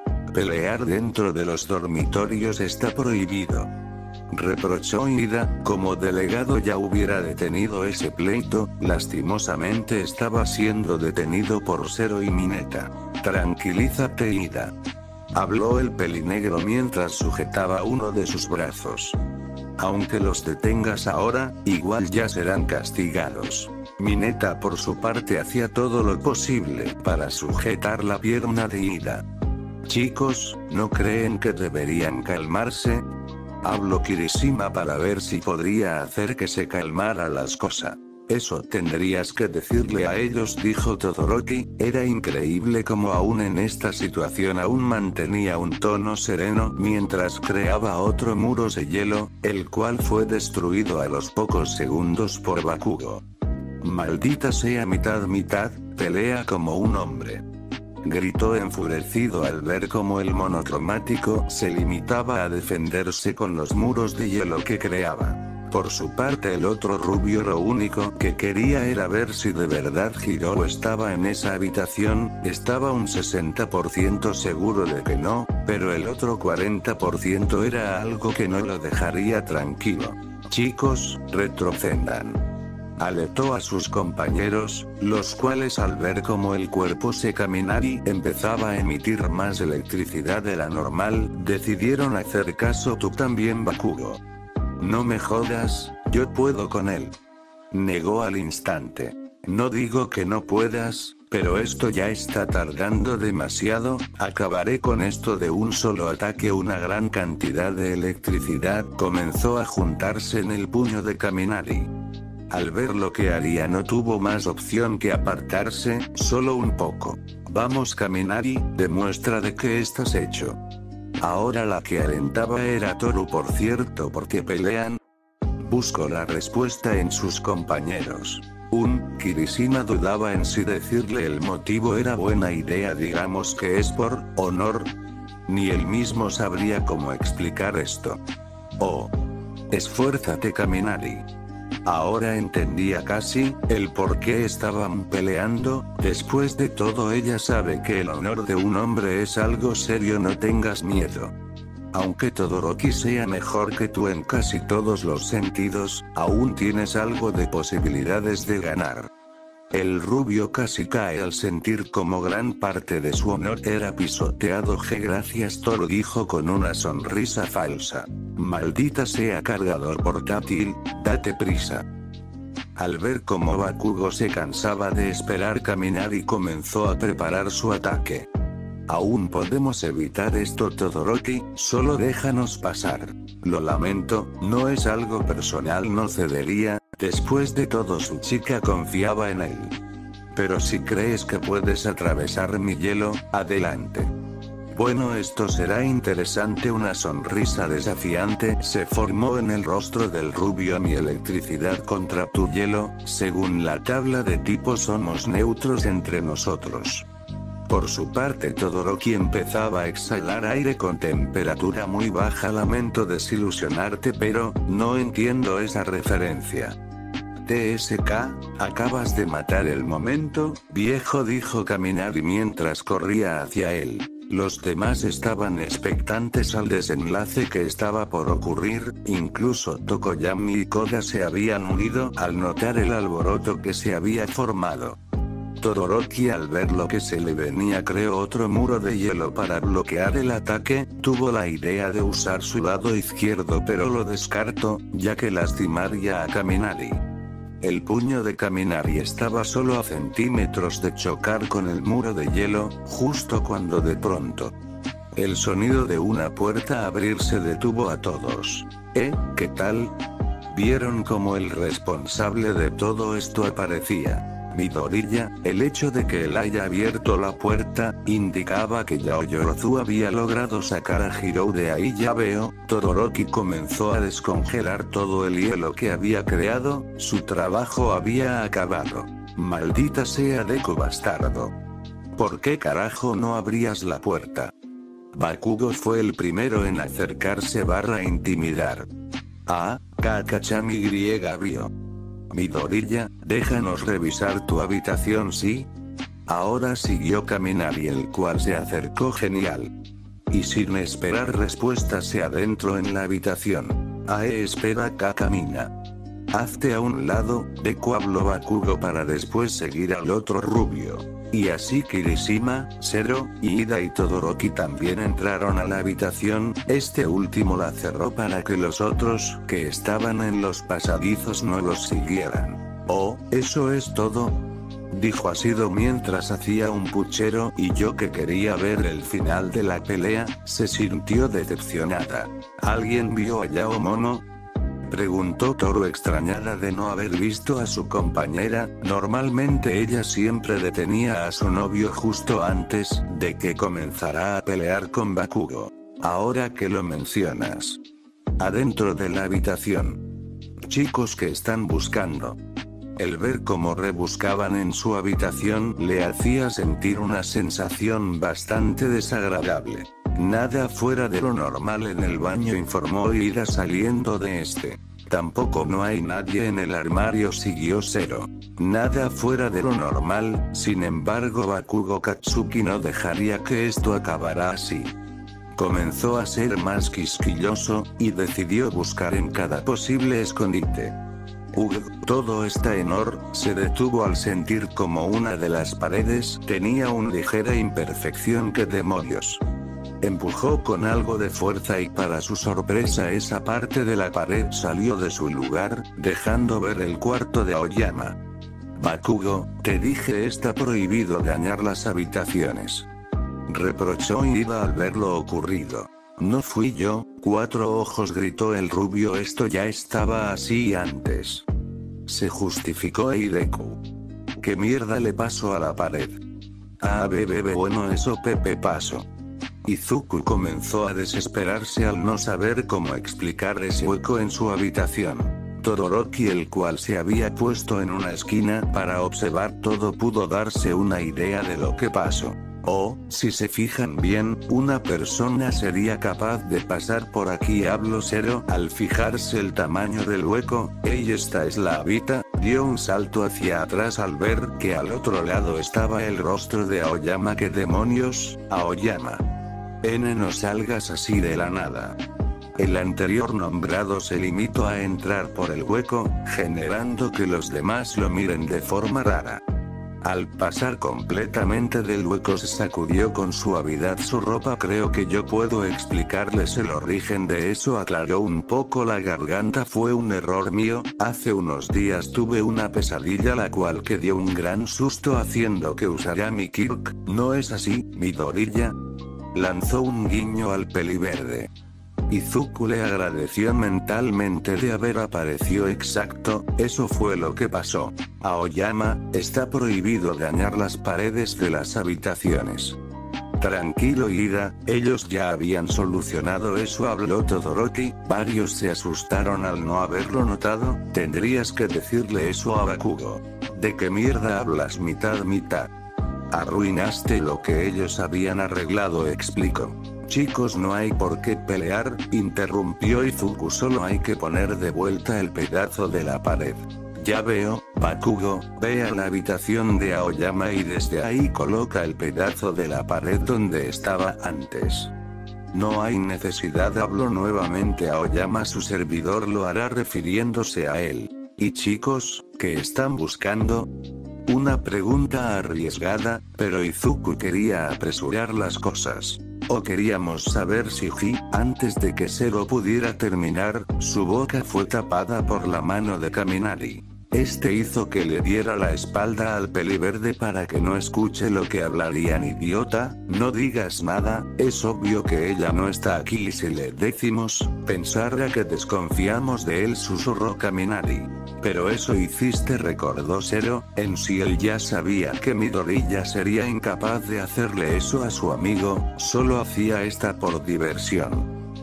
Pelear dentro de los dormitorios está prohibido. Reprochó Ida, como delegado ya hubiera detenido ese pleito, lastimosamente estaba siendo detenido por Zero y Mineta. Tranquilízate, Ida. Habló el pelinegro mientras sujetaba uno de sus brazos. Aunque los detengas ahora, igual ya serán castigados. Mineta por su parte hacía todo lo posible para sujetar la pierna de Ida. Chicos, ¿no creen que deberían calmarse? Habló Kirishima para ver si podría hacer que se calmara las cosas. Eso tendrías que decirle a ellos, dijo Todoroki. Era increíble como aún en esta situación aún mantenía un tono sereno mientras creaba otro muro de hielo, el cual fue destruido a los pocos segundos por Bakugo. Maldita sea, mitad mitad, pelea como un hombre. Gritó enfurecido al ver cómo el monocromático se limitaba a defenderse con los muros de hielo que creaba. Por su parte, el otro rubio lo único que quería era ver si de verdad Hirou estaba en esa habitación. Estaba un sesenta por ciento seguro de que no, pero el otro cuarenta por ciento era algo que no lo dejaría tranquilo. Chicos, retrocedan. Alertó a sus compañeros, los cuales al ver cómo el cuerpo de Kaminari empezaba a emitir más electricidad de la normal, decidieron hacer caso. Tú también, Bakugo. No me jodas, yo puedo con él. Negó al instante. No digo que no puedas, pero esto ya está tardando demasiado. Acabaré con esto de un solo ataque. Una gran cantidad de electricidad comenzó a juntarse en el puño de Kaminari. Al ver lo que haría no tuvo más opción que apartarse, solo un poco. Vamos, Kaminari, demuestra de qué estás hecho. Ahora la que alentaba era Toru, por cierto. ¿Por qué pelean? Buscó la respuesta en sus compañeros. Un Kirishima dudaba en si decirle el motivo era buena idea. Digamos que es por honor. Ni él mismo sabría cómo explicar esto. Oh. Esfuérzate, Kaminari. Ahora entendía casi el por qué estaban peleando. Después de todo, ella sabe que el honor de un hombre es algo serio. No tengas miedo. Aunque Todoroki sea mejor que tú en casi todos los sentidos, aún tienes algo de posibilidades de ganar. El rubio casi cae al sentir como gran parte de su honor era pisoteado. G gracias, Toro dijo con una sonrisa falsa. Maldita sea cargador portátil, date prisa. Al ver cómo Bakugo se cansaba de esperar, Kaminari comenzó a preparar su ataque. Aún podemos evitar esto, Todoroki, solo déjanos pasar. Lo lamento, no es algo personal, no cedería, después de todo su chica confiaba en él. Pero si crees que puedes atravesar mi hielo, adelante. Bueno, esto será interesante. Una sonrisa desafiante se formó en el rostro del rubio. Mi electricidad contra tu hielo, según la tabla de tipos somos neutros entre nosotros. Por su parte, Todoroki empezaba a exhalar aire con temperatura muy baja. Lamento desilusionarte, pero no entiendo esa referencia. T S K, acabas de matar el momento, viejo, dijo Kaminari mientras corría hacia él. Los demás estaban expectantes al desenlace que estaba por ocurrir, incluso Tokoyami y Koga se habían unido al notar el alboroto que se había formado. Todoroki, al ver lo que se le venía, creó otro muro de hielo para bloquear el ataque. Tuvo la idea de usar su lado izquierdo, pero lo descartó, ya que lastimaría a Kaminari. El puño de Kaminari estaba solo a centímetros de chocar con el muro de hielo, justo cuando de pronto el sonido de una puerta abrirse detuvo a todos. ¿Eh? ¿Qué tal? Vieron cómo el responsable de todo esto aparecía. Midoriya. El hecho de que él haya abierto la puerta, indicaba que Yaoyorozu había logrado sacar a Hirou de ahí. Ya veo. Todoroki comenzó a descongelar todo el hielo que había creado, su trabajo había acabado. Maldita sea Deku bastardo. ¿Por qué carajo no abrías la puerta? Bakugo fue el primero en acercarse barra intimidar. Ah, Kakashi griega vio. Midoriya, déjanos revisar tu habitación, ¿sí? Ahora siguió Kaminari, el cual se acercó genial. Y sin esperar respuesta se adentró en la habitación. Ae, espera, Kakamina. Hazte a un lado, Deku, habló Bakugo para después seguir al otro rubio. Y así Kirishima, Zero, Ida y Todoroki también entraron a la habitación. Este último la cerró para que los otros, que estaban en los pasadizos, no los siguieran. Oh, ¿eso es todo?, dijo Asido mientras hacía un puchero. Y yo, que quería ver el final de la pelea, se sintió decepcionada. ¿Alguien vio a Yao Mono?, preguntó Toro, extrañada de no haber visto a su compañera. Normalmente ella siempre detenía a su novio justo antes de que comenzara a pelear con Bakugo. Ahora que lo mencionas. Adentro de la habitación. Chicos, que están buscando. El ver cómo rebuscaban en su habitación le hacía sentir una sensación bastante desagradable. Nada fuera de lo normal en el baño, informó Ida saliendo de este. Tampoco no hay nadie en el armario, siguió Zero. Nada fuera de lo normal. Sin embargo, Bakugo Katsuki no dejaría que esto acabara así. Comenzó a ser más quisquilloso, y decidió buscar en cada posible escondite. Ugh, todo está en orden. Se detuvo al sentir como una de las paredes tenía una ligera imperfección. ¿Qué demonios? Empujó con algo de fuerza y para su sorpresa esa parte de la pared salió de su lugar, dejando ver el cuarto de Aoyama. Bakugo, te dije, está prohibido dañar las habitaciones. Reprochó Ida al ver lo ocurrido. No fui yo, cuatro ojos, gritó el rubio, esto ya estaba así antes. Se justificó Eideku. ¿Qué mierda le pasó a la pared? Ah, bebé, bueno, eso Pepe pasó. Izuku comenzó a desesperarse al no saber cómo explicar ese hueco en su habitación. Todoroki, el cual se había puesto en una esquina para observar todo, pudo darse una idea de lo que pasó. Oh, si se fijan bien, una persona sería capaz de pasar por aquí. Hablo Zero. Al fijarse el tamaño del hueco, ¡ey! Esta es la habita. Dio un salto hacia atrás al ver que al otro lado estaba el rostro de Aoyama. ¿Qué demonios, Aoyama? N, no salgas así de la nada. El anterior nombrado se limitó a entrar por el hueco, generando que los demás lo miren de forma rara. Al pasar completamente del hueco se sacudió con suavidad su ropa. Creo que yo puedo explicarles el origen de eso. Aclaró un poco la garganta. Fue un error mío, hace unos días tuve una pesadilla la cual que dio un gran susto haciendo que usara mi Kirk. ¿No es así, Midoriya? Lanzó un guiño al peliverde. Izuku le agradeció mentalmente de haber aparecido. Exacto, eso fue lo que pasó. Aoyama, está prohibido dañar las paredes de las habitaciones. Tranquilo Ida, ellos ya habían solucionado eso, habló Todoroki. Varios se asustaron al no haberlo notado. Tendrías que decirle eso a Bakugo. ¿De qué mierda hablas? Mitad mitad. Arruinaste lo que ellos habían arreglado, explicó. Chicos, no hay por qué pelear, interrumpió Izuku, solo hay que poner de vuelta el pedazo de la pared. Ya veo, Bakugo, ve a la habitación de Aoyama y desde ahí coloca el pedazo de la pared donde estaba antes. No hay necesidad, habló nuevamente Aoyama, su servidor lo hará, refiriéndose a él. ¿Y chicos, qué están buscando? Una pregunta arriesgada, pero Izuku quería apresurar las cosas. O queríamos saber si Ji, antes de que Zero pudiera terminar, su boca fue tapada por la mano de Kaminari. Este hizo que le diera la espalda al peliverde para que no escuche lo que hablarían. Idiota, no digas nada, es obvio que ella no está aquí y si le decimos, pensará que desconfiamos de él, susurró Kaminari. Pero eso hiciste, recordó Zero. En sí él ya sabía que Midoriya sería incapaz de hacerle eso a su amigo, solo hacía esta por diversión.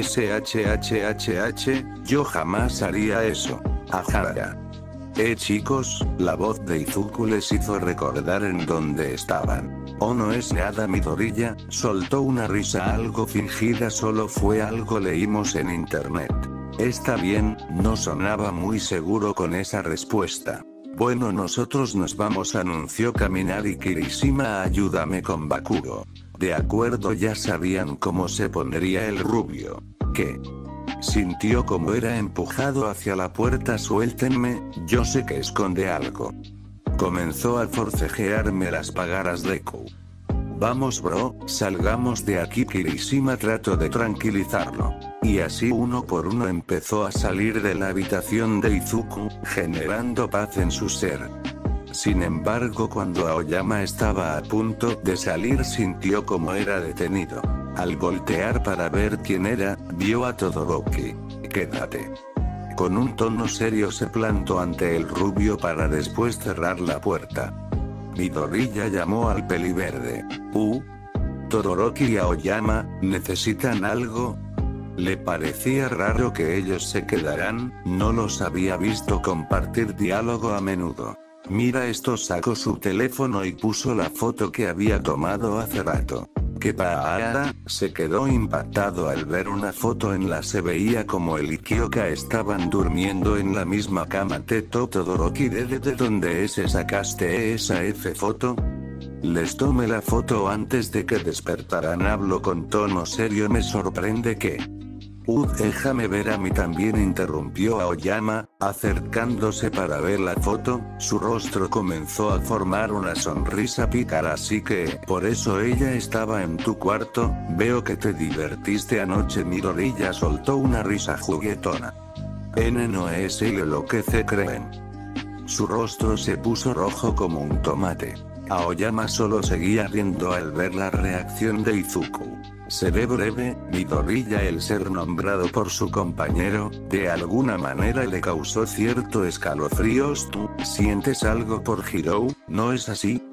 SHHHH, yo jamás haría eso. Ajara. Eh chicos, la voz de Izuku les hizo recordar en dónde estaban. Oh, no es nada, Midoriya, soltó una risa algo fingida, solo fue algo leímos en internet. Está bien, no sonaba muy seguro con esa respuesta. Bueno, nosotros nos vamos, anunció Kaminari. Kirishima, ayúdame con Bakugo. De acuerdo, ya sabían cómo se pondría el rubio. ¿Qué? Sintió como era empujado hacia la puerta. Suéltenme, yo sé que esconde algo. Comenzó a forcejearme las pagaras de Deku. Vamos bro, salgamos de aquí. Kirishima trató de tranquilizarlo. Y así uno por uno empezó a salir de la habitación de Izuku, generando paz en su ser. Sin embargo, cuando Aoyama estaba a punto de salir sintió como era detenido. Al voltear para ver quién era, vio a Todoroki. Quédate. Con un tono serio se plantó ante el rubio para después cerrar la puerta. Midoriya llamó al peliverde. Uh. Todoroki y Aoyama, ¿necesitan algo? Le parecía raro que ellos se quedaran, no los había visto compartir diálogo a menudo. Mira esto, sacó su teléfono y puso la foto que había tomado hace rato. ¿Qué pasa? Se quedó impactado al ver una foto en la se veía como él y Kyoka estaban durmiendo en la misma cama. Teto Todoroki, ¿de, de, de dónde se sacaste esa F foto? Les tomé la foto antes de que despertaran, habló con tono serio. Me sorprende que... Uh, déjame ver a mí también, interrumpió Aoyama, acercándose para ver la foto. Su rostro comenzó a formar una sonrisa pícara. Así que, por eso ella estaba en tu cuarto. Veo que te divertiste anoche. Midoriya soltó una risa juguetona. N no es él lo que se creen. Su rostro se puso rojo como un tomate. Aoyama solo seguía riendo al ver la reacción de Izuku. Seré breve, Midoriya, el ser nombrado por su compañero, de alguna manera le causó cierto escalofríos. ¿Tú sientes algo por Hirou, no es así?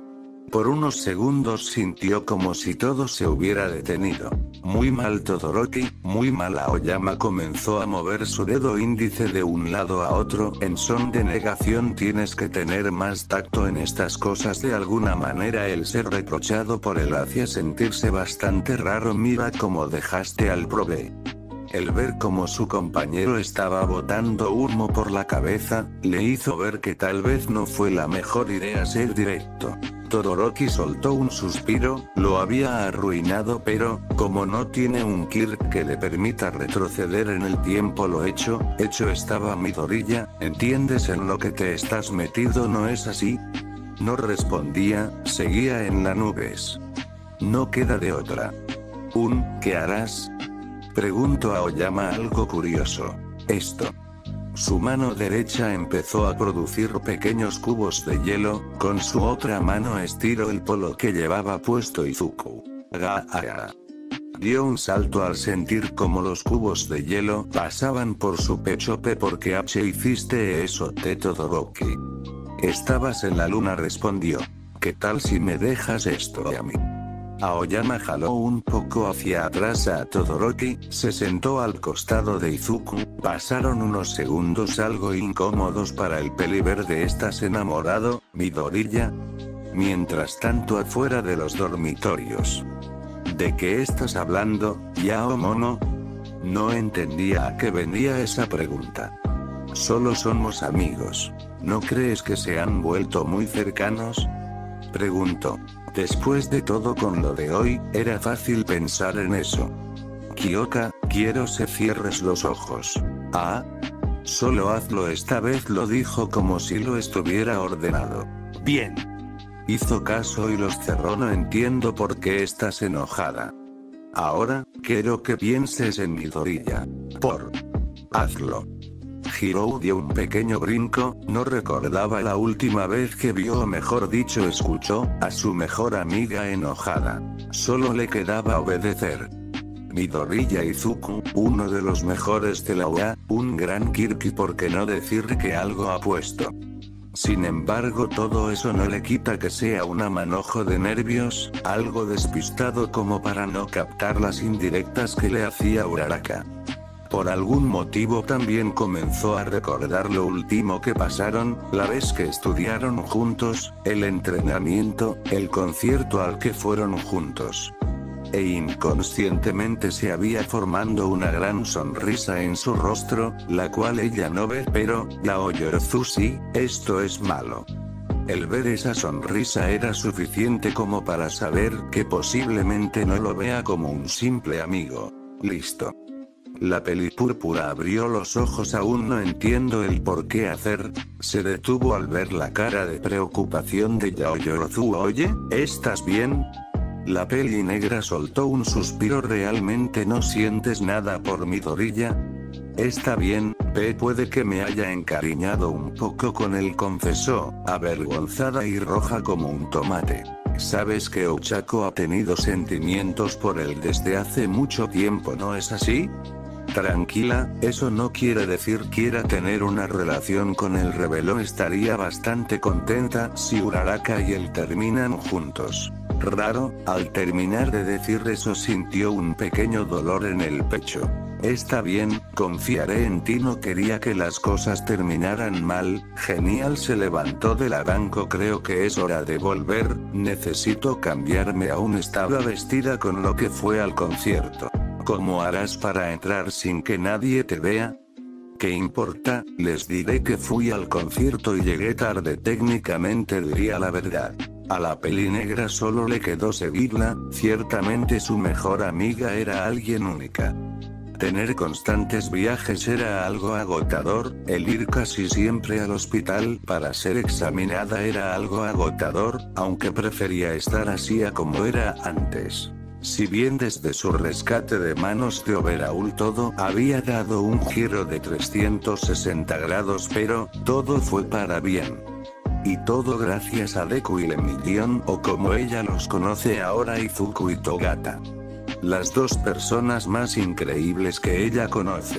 Por unos segundos sintió como si todo se hubiera detenido. Muy mal Todoroki, muy mal. Aoyama comenzó a mover su dedo índice de un lado a otro en son de negación. Tienes que tener más tacto en estas cosas. De alguna manera el ser reprochado por él hacía sentirse bastante raro. Mira cómo dejaste al prove. El ver cómo su compañero estaba botando humo por la cabeza, le hizo ver que tal vez no fue la mejor idea ser directo. Todoroki soltó un suspiro, lo había arruinado, pero, como no tiene un Kirk que le permita retroceder en el tiempo, lo hecho, hecho estaba. Midoriya, ¿entiendes en lo que te estás metido? ¿No es así? No respondía, seguía en las nubes. No queda de otra. ¿Un qué harás? Preguntó a Aoyama algo curioso. Esto. Su mano derecha empezó a producir pequeños cubos de hielo, con su otra mano estiró el polo que llevaba puesto Izuku. Ga-a-a. Dio un salto al sentir como los cubos de hielo pasaban por su pecho. P ¿por qué H hiciste eso? Te Todoroki. Estabas en la luna, respondió. ¿Qué tal si me dejas esto a mí? Aoyama jaló un poco hacia atrás a Todoroki, se sentó al costado de Izuku, pasaron unos segundos algo incómodos para el peliverde. ¿Estás enamorado, Midoriya? Mientras tanto, afuera de los dormitorios. ¿De qué estás hablando, Yao Mono? No entendía a qué venía esa pregunta. Solo somos amigos. ¿No crees que se han vuelto muy cercanos? Preguntó. Después de todo, con lo de hoy, era fácil pensar en eso. Kyoka, quiero que cierres los ojos. Ah. Solo hazlo esta vez, lo dijo como si lo estuviera ordenado. Bien. Hizo caso y los cerró. No entiendo por qué estás enojada. Ahora, quiero que pienses en Midoriya. Por. Hazlo. Hirou dio un pequeño brinco, no recordaba la última vez que vio, o mejor dicho escuchó, a su mejor amiga enojada. Solo le quedaba obedecer. Midoriya Izuku, uno de los mejores de la U A, un gran Kirk, y por qué no decir que algo apuesto. Sin embargo, todo eso no le quita que sea un manojo de nervios, algo despistado como para no captar las indirectas que le hacía Uraraka. Por algún motivo también comenzó a recordar lo último que pasaron, la vez que estudiaron juntos, el entrenamiento, el concierto al que fueron juntos. E inconscientemente se había formando una gran sonrisa en su rostro, la cual ella no ve, pero, Yaoyorozu sí. Esto es malo. El ver esa sonrisa era suficiente como para saber que posiblemente no lo vea como un simple amigo. Listo. La pelipúrpura abrió los ojos. Aún no entiendo el por qué hacer. Se detuvo al ver la cara de preocupación de Yaoyorozu. Oye, ¿estás bien? La peli negra soltó un suspiro. ¿Realmente no sientes nada por Midoriya? Está bien, P puede que me haya encariñado un poco con él, confesó, avergonzada y roja como un tomate. Sabes que Ochako ha tenido sentimientos por él desde hace mucho tiempo, ¿no es así? Tranquila, eso no quiere decir quiera tener una relación con él, reveló. Estaría bastante contenta si Uraraka y él terminan juntos. Raro, al terminar de decir eso sintió un pequeño dolor en el pecho. Está bien, confiaré en ti. No quería que las cosas terminaran mal. Genial. Se levantó del banco. Creo que es hora de volver, necesito cambiarme. Aún estaba vestida con lo que fue al concierto. ¿Cómo harás para entrar sin que nadie te vea? ¿Qué importa? Les diré que fui al concierto y llegué tarde. Técnicamente diría la verdad. A la peli negra solo le quedó seguirla. Ciertamente su mejor amiga era alguien única. Tener constantes viajes era algo agotador, el ir casi siempre al hospital para ser examinada era algo agotador, aunque prefería estar así a como era antes. Si bien desde su rescate de manos de Overhaul todo había dado un giro de trescientos sesenta grados, pero todo fue para bien. Y todo gracias a Deku y Lemillion, o como ella los conoce ahora, Izuku y Togata. Las dos personas más increíbles que ella conoce.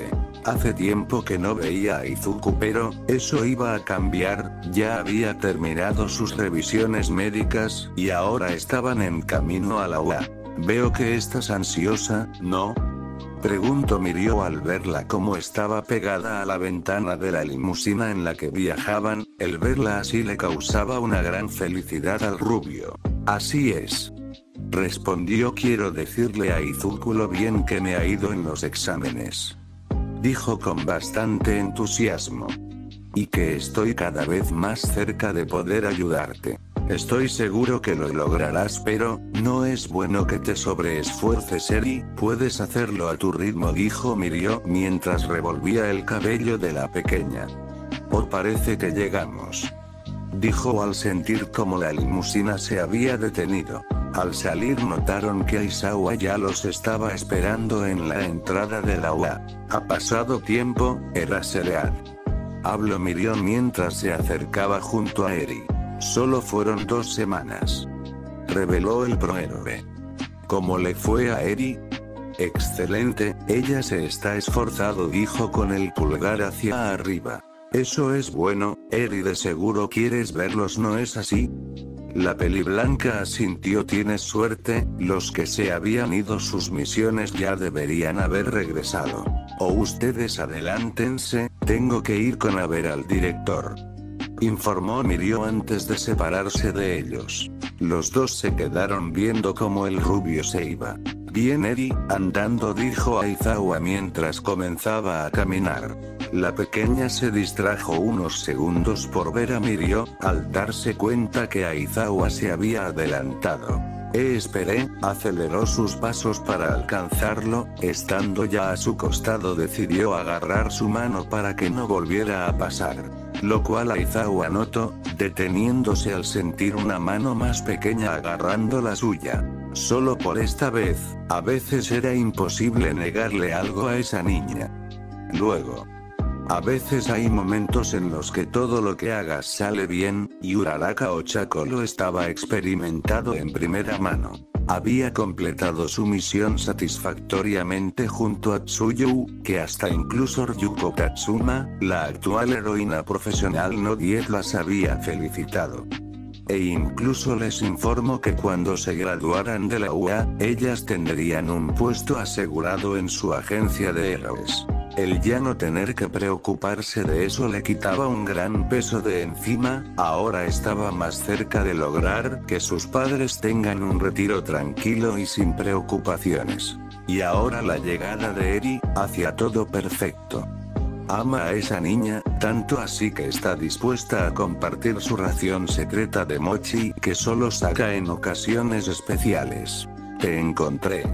Hace tiempo que no veía a Izuku, pero eso iba a cambiar. Ya había terminado sus revisiones médicas, y ahora estaban en camino a la U A. Veo que estás ansiosa, ¿no? Preguntó Mirio al verla como estaba pegada a la ventana de la limusina en la que viajaban. El verla así le causaba una gran felicidad al rubio. Así es. Respondió, quiero decirle a Izuku lo bien que me ha ido en los exámenes. Dijo con bastante entusiasmo. Y que estoy cada vez más cerca de poder ayudarte. Estoy seguro que lo lograrás, pero no es bueno que te sobreesfuerces, Eri. Puedes hacerlo a tu ritmo, dijo Mirio mientras revolvía el cabello de la pequeña. Oh, parece que llegamos. Dijo al sentir como la limusina se había detenido. Al salir notaron que Aizawa ya los estaba esperando en la entrada de la U A. Ha pasado tiempo, era Seread. Habló Mirio mientras se acercaba junto a Eri. Solo fueron dos semanas. Reveló el prohéroe. ¿Cómo le fue a Eri? Excelente, ella se está esforzando, dijo con el pulgar hacia arriba. Eso es bueno, Eri, de seguro quieres verlos, ¿no es así? La peliblanca asintió. Tienes suerte, los que se habían ido sus misiones ya deberían haber regresado. O ustedes adelántense, tengo que ir con a ver al director. Informó Mirio antes de separarse de ellos. Los dos se quedaron viendo cómo el rubio se iba. Bien, Eri, andando, dijo Aizawa mientras comenzaba a caminar. La pequeña se distrajo unos segundos por ver a Mirio, al darse cuenta que Aizawa se había adelantado. Eh, esperé, aceleró sus pasos para alcanzarlo. Estando ya a su costado decidió agarrar su mano para que no volviera a pasar. Lo cual Aizawa notó, deteniéndose al sentir una mano más pequeña agarrando la suya. Solo por esta vez, a veces era imposible negarle algo a esa niña. Luego, a veces hay momentos en los que todo lo que hagas sale bien, y Uraraka Ochako lo estaba experimentado en primera mano. Había completado su misión satisfactoriamente junto a Tsuyu, que hasta incluso Ryuko Tatsuma, la actual heroína profesional no diez, las había felicitado. E incluso les informó que cuando se graduaran de la U A, ellas tendrían un puesto asegurado en su agencia de héroes. El ya no tener que preocuparse de eso le quitaba un gran peso de encima. Ahora estaba más cerca de lograr que sus padres tengan un retiro tranquilo y sin preocupaciones. Y ahora la llegada de Eri, hacía todo perfecto. Ama a esa niña, tanto así que está dispuesta a compartir su ración secreta de mochi que solo saca en ocasiones especiales. Te encontré.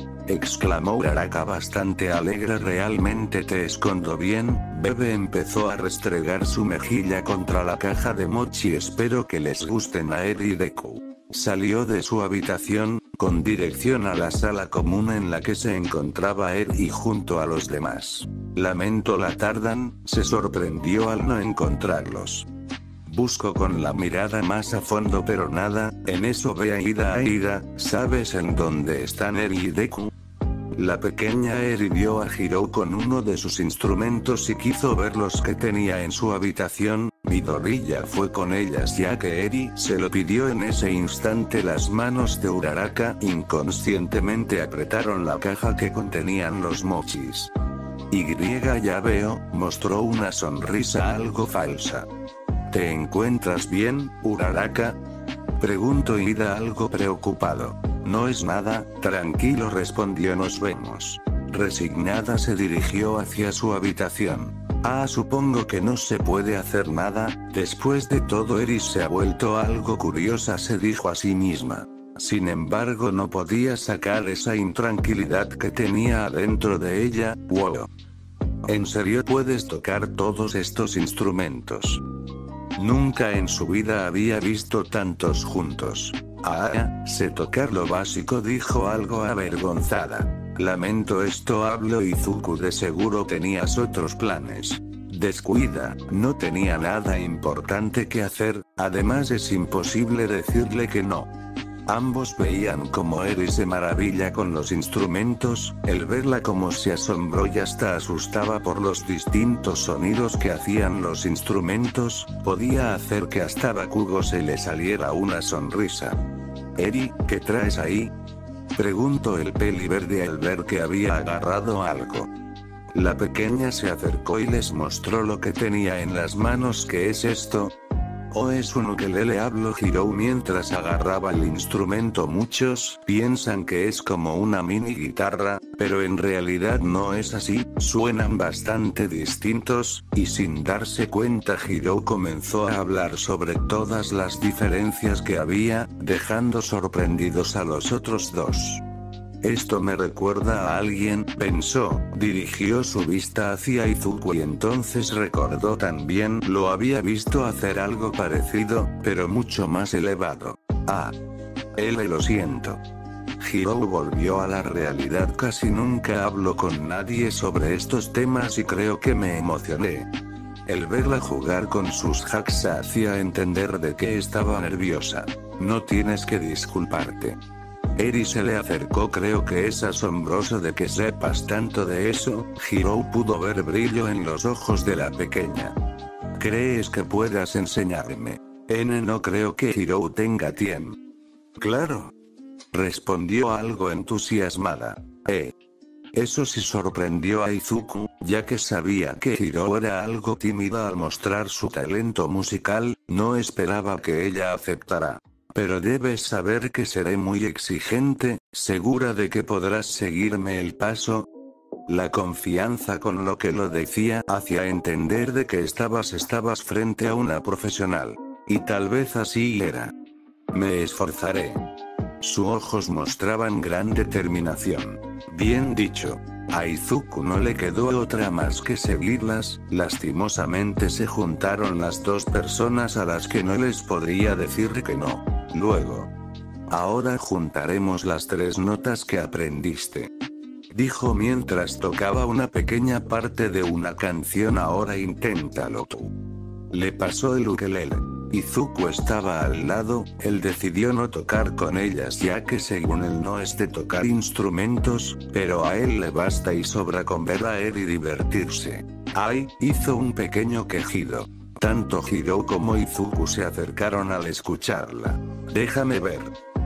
Exclamó Uraraka bastante alegre. Realmente te escondo bien, bebé. Empezó a restregar su mejilla contra la caja de mochi. Espero que les gusten a Eri y Deku. Salió de su habitación, con dirección a la sala común en la que se encontraba Eri junto a los demás. Lamento la tardan, se sorprendió al no encontrarlos. Busco con la mirada más a fondo pero nada. En eso ve a Ida. Aida, ¿sabes en dónde están Eri y Deku? La pequeña Eri vio a Hiro con uno de sus instrumentos y quiso ver los que tenía en su habitación. Midoriya fue con ellas ya que Eri se lo pidió en ese instante. Las manos de Uraraka inconscientemente apretaron la caja que contenían los mochis. Y ya veo, mostró una sonrisa algo falsa. ¿Te encuentras bien, Uraraka? Preguntó Ida algo preocupado. No es nada, tranquilo, respondió. Nos vemos. Resignada se dirigió hacia su habitación. Ah, supongo que no se puede hacer nada. Después de todo, Eri se ha vuelto algo curiosa, se dijo a sí misma. Sin embargo, no podía sacar esa intranquilidad que tenía adentro de ella. Wow. ¿En serio puedes tocar todos estos instrumentos? Nunca en su vida había visto tantos juntos. Ah, sé tocar lo básico, dijo algo avergonzada. Lamento esto, habló Izuku. De seguro tenías otros planes. Descuida, no tenía nada importante que hacer, además es imposible decirle que no. Ambos veían como Eri se maravilla con los instrumentos, el verla como se asombró y hasta asustaba por los distintos sonidos que hacían los instrumentos, podía hacer que hasta Bakugo se le saliera una sonrisa. «Eri, ¿qué traes ahí?», preguntó el peli verde al ver que había agarrado algo. La pequeña se acercó y les mostró lo que tenía en las manos. «¿Qué es esto?». «Oh, es un ukelele», habló Hiro mientras agarraba el instrumento. Muchos piensan que es como una mini guitarra, pero en realidad no es así, suenan bastante distintos, y sin darse cuenta Hiro comenzó a hablar sobre todas las diferencias que había, dejando sorprendidos a los otros dos. «Esto me recuerda a alguien», pensó, dirigió su vista hacia Izuku y entonces recordó también lo había visto hacer algo parecido, pero mucho más elevado. «Ah. L lo siento». Hiro volvió a la realidad. «Casi nunca hablo con nadie sobre estos temas y creo que me emocioné». El verla jugar con sus hacks hacía entender de que estaba nerviosa. «No tienes que disculparte». Eri se le acercó. «Creo que es asombroso de que sepas tanto de eso». Hiro pudo ver brillo en los ojos de la pequeña. «¿Crees que puedas enseñarme?». N no creo que Hiro tenga tiempo. «Claro», respondió algo entusiasmada. Eh. Eso sí sorprendió a Izuku, ya que sabía que Hiro era algo tímida al mostrar su talento musical, no esperaba que ella aceptara. «Pero debes saber que seré muy exigente, ¿segura de que podrás seguirme el paso?». La confianza con lo que lo decía hacía entender de que estabas estabas frente a una profesional. Y tal vez así era. «Me esforzaré». Sus ojos mostraban gran determinación. «Bien dicho». A Izuku no le quedó otra más que seguirlas. Lastimosamente se juntaron las dos personas a las que no les podría decir que no. Luego. «Ahora juntaremos las tres notas que aprendiste», dijo mientras tocaba una pequeña parte de una canción. «Ahora inténtalo tú». Le pasó el ukelele. Izuku estaba al lado, él decidió no tocar con ellas ya que según él no es de tocar instrumentos, pero a él le basta y sobra con ver a Eri divertirse. «Ay», hizo un pequeño quejido. Tanto Hiro como Izuku se acercaron al escucharla. «Déjame ver».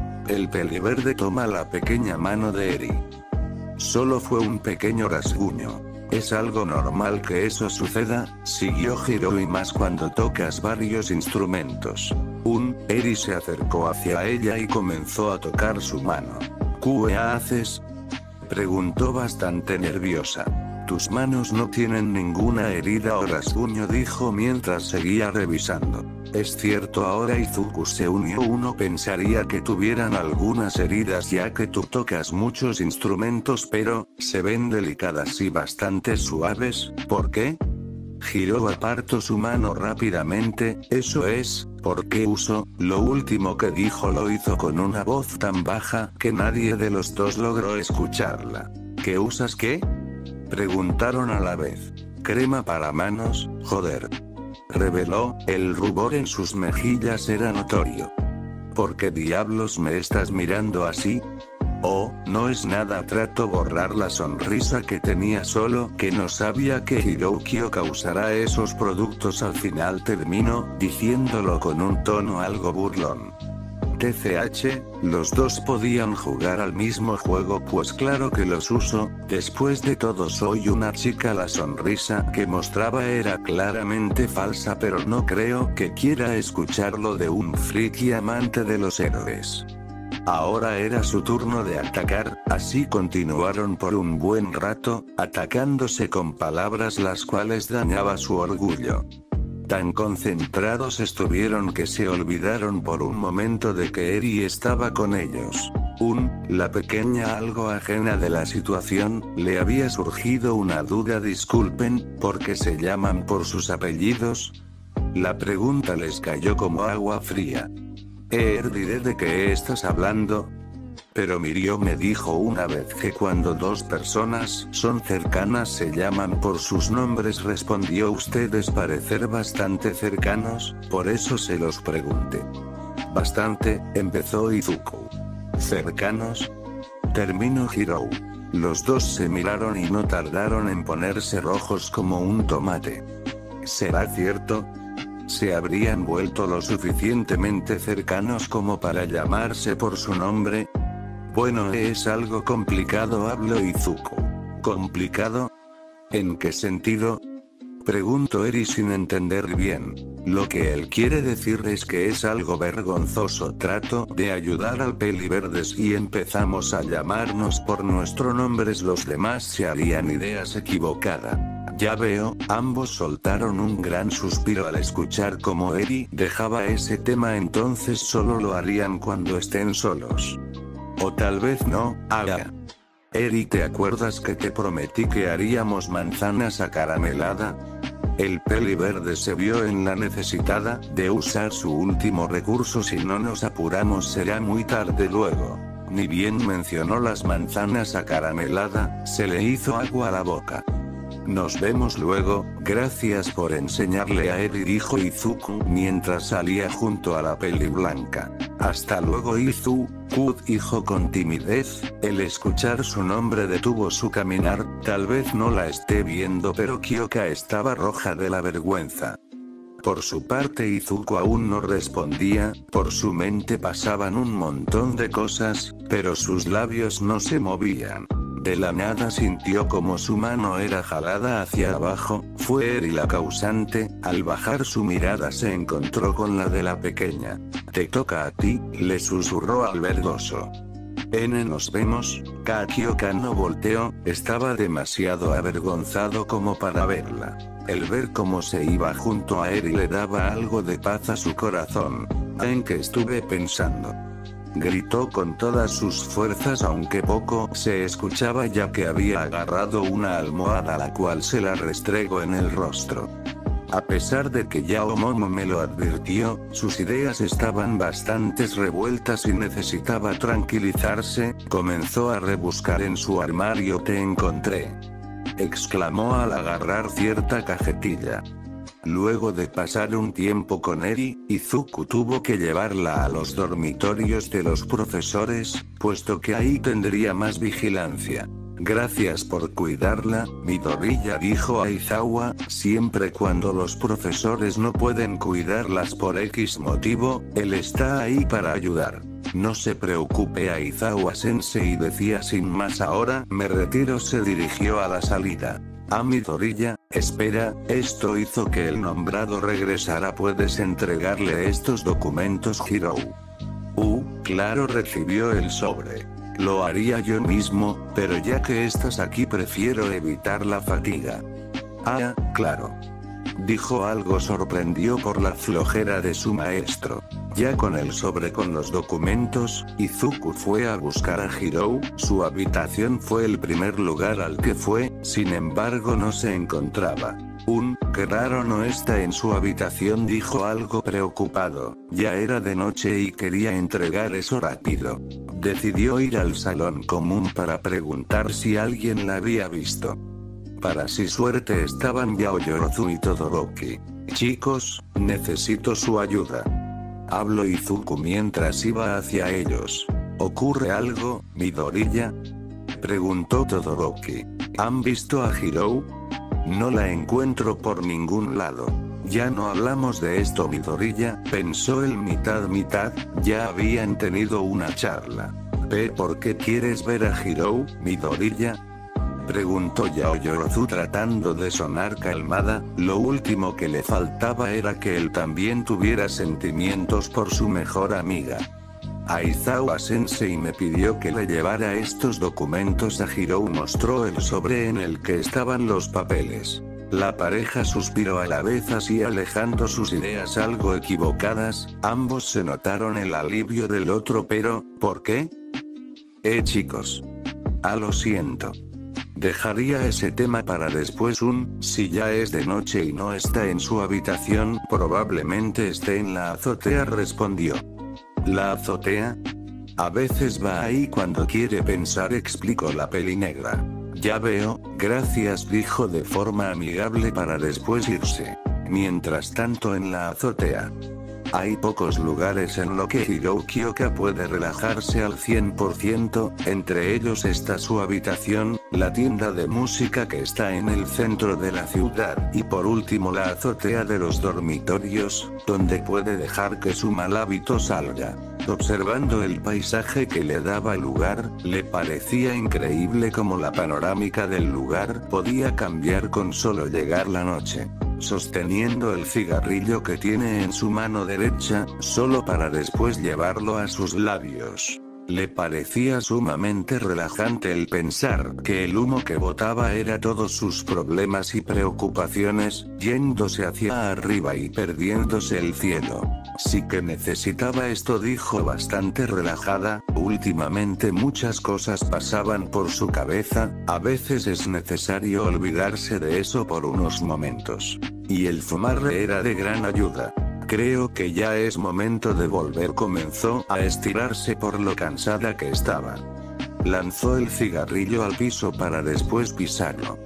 El peliverde toma la pequeña mano de Eri. Solo fue un pequeño rasguño. «Es algo normal que eso suceda», siguió Hiro, «y más cuando tocas varios instrumentos». Un, Eri se acercó hacia ella y comenzó a tocar su mano. «¿Qué haces?», preguntó bastante nerviosa. «Tus manos no tienen ninguna herida o rasguño», dijo mientras seguía revisando. «Es cierto». Ahora Izuku se unió. «Uno pensaría que tuvieran algunas heridas ya que tú tocas muchos instrumentos, pero se ven delicadas y bastante suaves, ¿por qué?». Hiro apartó su mano rápidamente. «Eso es, porque uso». Lo último que dijo lo hizo con una voz tan baja que nadie de los dos logró escucharla. «¿Qué usas qué?», preguntaron a la vez. «Crema para manos, joder», reveló. El rubor en sus mejillas era notorio. «¿Por qué diablos me estás mirando así?». «Oh, no es nada». Trató borrar la sonrisa que tenía, solo que no sabía que Hirokio causará esos productos. Al final terminó diciéndolo con un tono algo burlón. T C H, los dos podían jugar al mismo juego. «Pues claro que los uso, después de todo soy una chica». La sonrisa que mostraba era claramente falsa, pero no creo que quiera escucharlo de un friki amante de los héroes. Ahora era su turno de atacar, así continuaron por un buen rato, atacándose con palabras las cuales dañaba su orgullo. Tan concentrados estuvieron que se olvidaron por un momento de que Eri estaba con ellos. Un, la pequeña algo ajena de la situación, le había surgido una duda. «Disculpen, ¿por qué se llaman por sus apellidos?». La pregunta les cayó como agua fría. «Er, diré de qué estás hablando». «Pero Mirio me dijo una vez que cuando dos personas son cercanas se llaman por sus nombres», respondió. «Ustedes parecer bastante cercanos, por eso se los pregunté». Bastante, empezó Izuku. ¿Cercanos? Terminó Hirou. Los dos se miraron y no tardaron en ponerse rojos como un tomate. ¿Será cierto? ¿Se habrían vuelto lo suficientemente cercanos como para llamarse por su nombre? Bueno, es algo complicado, habló Izuku. ¿Complicado? ¿En qué sentido? Preguntó Eri sin entender bien. Lo que él quiere decir es que es algo vergonzoso. Trato de ayudar al Peliverdes y empezamos a llamarnos por nuestros nombres. Los demás se harían ideas equivocadas. Ya veo, ambos soltaron un gran suspiro al escuchar cómo Eri dejaba ese tema. Entonces solo lo harían cuando estén solos. O tal vez no. Haga. Eri, ¿te acuerdas que te prometí que haríamos manzanas acarameladas? El Peliverde se vio en la necesidad de usar su último recurso. Si no nos apuramos será muy tarde luego. Ni bien mencionó las manzanas acarameladas, se le hizo agua a la boca. Nos vemos luego, gracias por enseñarle a Eri, dijo Izuku mientras salía junto a la peli blanca. Hasta luego, Izuku, dijo con timidez. El escuchar su nombre detuvo su caminar. Tal vez no la esté viendo, pero Kyoka estaba roja de la vergüenza. Por su parte, Izuku aún no respondía. Por su mente pasaban un montón de cosas, pero sus labios no se movían. De la nada sintió como su mano era jalada hacia abajo. Fue Eri la causante. Al bajar su mirada se encontró con la de la pequeña. «Te toca a ti», le susurró al verdoso. «N, nos vemos». Kyoka no volteó, estaba demasiado avergonzado como para verla. El ver cómo se iba junto a Eri le daba algo de paz a su corazón. «¿En qué estuve pensando?», gritó con todas sus fuerzas, aunque poco se escuchaba ya que había agarrado una almohada a la cual se la restregó en el rostro. A pesar de que Yao Momo me lo advirtió, sus ideas estaban bastante revueltas y necesitaba tranquilizarse. Comenzó a rebuscar en su armario. «Te encontré», exclamó al agarrar cierta cajetilla. Luego de pasar un tiempo con Eri, Izuku tuvo que llevarla a los dormitorios de los profesores, puesto que ahí tendría más vigilancia. «Gracias por cuidarla, Midoriya», dijo Aizawa. Siempre cuando los profesores no pueden cuidarlas por X motivo, él está ahí para ayudar. «No se preocupe, Aizawa-sensei», decía sin más. «Ahora me retiro». Se dirigió a la salida. «A Midoriya, espera, esto hizo que el nombrado regresara. ¿Puedes entregarle estos documentos, Hirou?». «Uh, claro», recibió el sobre. «Lo haría yo mismo, pero ya que estás aquí prefiero evitar la fatiga». «Ah, claro», dijo algo sorprendido por la flojera de su maestro. Ya con el sobre con los documentos, Izuku fue a buscar a Hirou. Su habitación fue el primer lugar al que fue, sin embargo no se encontraba. «Un, qué raro, no está en su habitación», dijo algo preocupado. Ya era de noche y quería entregar eso rápido. Decidió ir al salón común para preguntar si alguien la había visto. Para su suerte estaban Yaoyorozu y Todoroki. «Chicos, necesito su ayuda», habló Izuku mientras iba hacia ellos. «¿Ocurre algo, Midoriya?», preguntó Todoroki. «¿Han visto a Hirou?». «No la encuentro por ningún lado». «Ya no hablamos de esto, Midoriya», pensó él mitad mitad. Ya habían tenido una charla. «¿Pero por qué quieres ver a Hirou, Midoriya?», preguntó Yaoyorozu tratando de sonar calmada. Lo último que le faltaba era que él también tuviera sentimientos por su mejor amiga. «Aizawa-sensei me pidió que le llevara estos documentos a Hirou», mostró el sobre en el que estaban los papeles. La pareja suspiró a la vez, así alejando sus ideas algo equivocadas. Ambos se notaron el alivio del otro. «¿Pero, por qué?». «Eh chicos. Ah, lo siento. Dejaría ese tema para después. Un, si ya es de noche y no está en su habitación, probablemente esté en la azotea», respondió. «¿La azotea?». «A veces va ahí cuando quiere pensar», explicó la pelinegra. «Ya veo, gracias», dijo de forma amigable para después irse. Mientras tanto en la azotea, Hay pocos lugares en los que Hiro Kyoka puede relajarse al cien por ciento, entre ellos está su habitación, la tienda de música que está en el centro de la ciudad, y por último la azotea de los dormitorios, donde puede dejar que su mal hábito salga. Observando el paisaje que le daba lugar, le parecía increíble cómo la panorámica del lugar podía cambiar con solo llegar la noche. Sosteniendo el cigarrillo que tiene en su mano derecha, solo para después llevarlo a sus labios. Le parecía sumamente relajante el pensar que el humo que botaba era todos sus problemas y preocupaciones, yéndose hacia arriba y perdiéndose el cielo. Sí que necesitaba esto, dijo bastante relajada. Últimamente muchas cosas pasaban por su cabeza, a veces es necesario olvidarse de eso por unos momentos. Y el fumar era de gran ayuda. Creo que ya es momento de volver. Comenzó a estirarse por lo cansada que estaba. Lanzó el cigarrillo al piso para después pisarlo.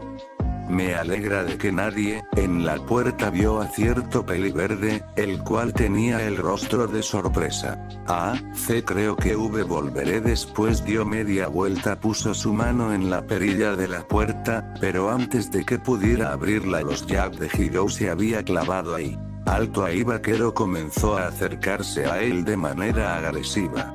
Me alegra de que nadie, en la puerta vio a cierto peliverde, el cual tenía el rostro de sorpresa. Ah, C creo que V volveré después. Dio media vuelta, puso su mano en la perilla de la puerta, pero antes de que pudiera abrirla los jab de Hiro se había clavado ahí. Alto ahí, vaquero, comenzó a acercarse a él de manera agresiva.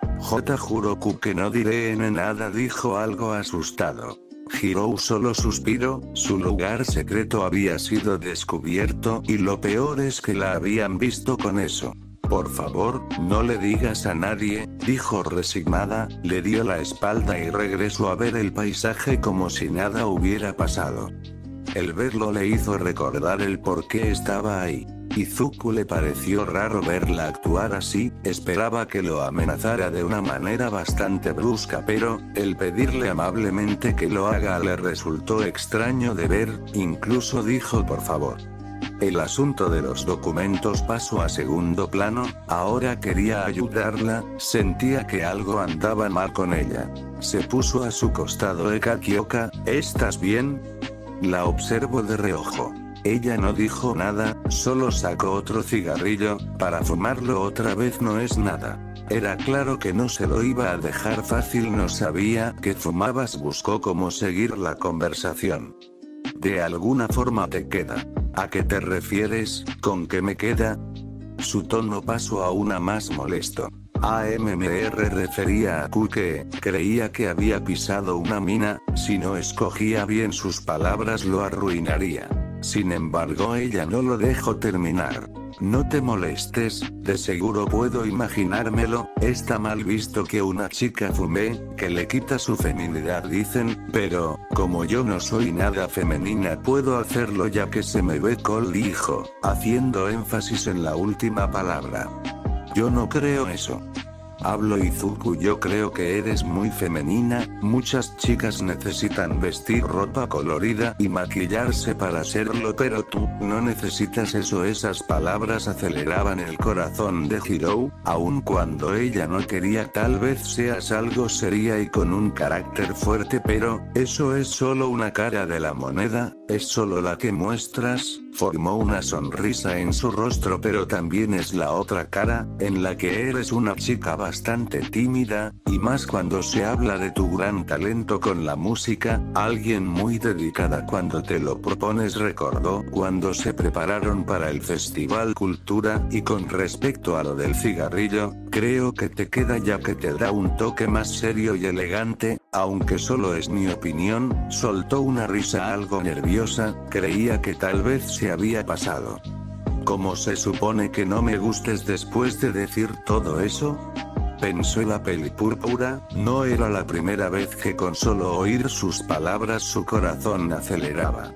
J Juroku que no diré en nada, dijo algo asustado. Hiro solo suspiró, su lugar secreto había sido descubierto y lo peor es que la habían visto con eso. Por favor, no le digas a nadie, dijo resignada, le dio la espalda y regresó a ver el paisaje como si nada hubiera pasado. El verlo le hizo recordar el por qué estaba ahí. Izuku le pareció raro verla actuar así, esperaba que lo amenazara de una manera bastante brusca, pero, el pedirle amablemente que lo haga le resultó extraño de ver, incluso dijo por favor. El asunto de los documentos pasó a segundo plano, ahora quería ayudarla, sentía que algo andaba mal con ella. Se puso a su costado. Eka Kyoka, ¿estás bien? La observó de reojo. Ella no dijo nada, solo sacó otro cigarrillo, para fumarlo otra vez. No es nada. Era claro que no se lo iba a dejar fácil, no sabía que fumabas. Buscó cómo seguir la conversación. De alguna forma te queda. ¿A qué te refieres, con qué me queda? Su tono pasó aún a más molesto. A M M R refería a Q que creía que había pisado una mina, si no escogía bien sus palabras lo arruinaría. Sin embargo ella no lo dejó terminar. No te molestes, de seguro puedo imaginármelo, está mal visto que una chica fume, que le quita su feminidad dicen, pero, como yo no soy nada femenina puedo hacerlo ya que se me ve cool, dijo, haciendo énfasis en la última palabra. Yo no creo eso. Hablo Izuku, yo creo que eres muy femenina, muchas chicas necesitan vestir ropa colorida y maquillarse para serlo, pero tú, no necesitas eso. Esas palabras aceleraban el corazón de Hiro, aun cuando ella no quería. Tal vez seas algo seria y con un carácter fuerte, pero, eso es solo una cara de la moneda, es solo la que muestras. Formó una sonrisa en su rostro, pero también es la otra cara, en la que eres una chica bastante tímida, y más cuando se habla de tu gran talento con la música, alguien muy dedicada cuando te lo propones. Recordó cuando se prepararon para el Festival Cultura, y con respecto a lo del cigarrillo, creo que te queda ya que te da un toque más serio y elegante, aunque solo es mi opinión. Soltó una risa algo nerviosa, creía que tal vez se había pasado. ¿Cómo se supone que no me gustes después de decir todo eso? Pensó la pelipúrpura, no era la primera vez que con solo oír sus palabras su corazón aceleraba.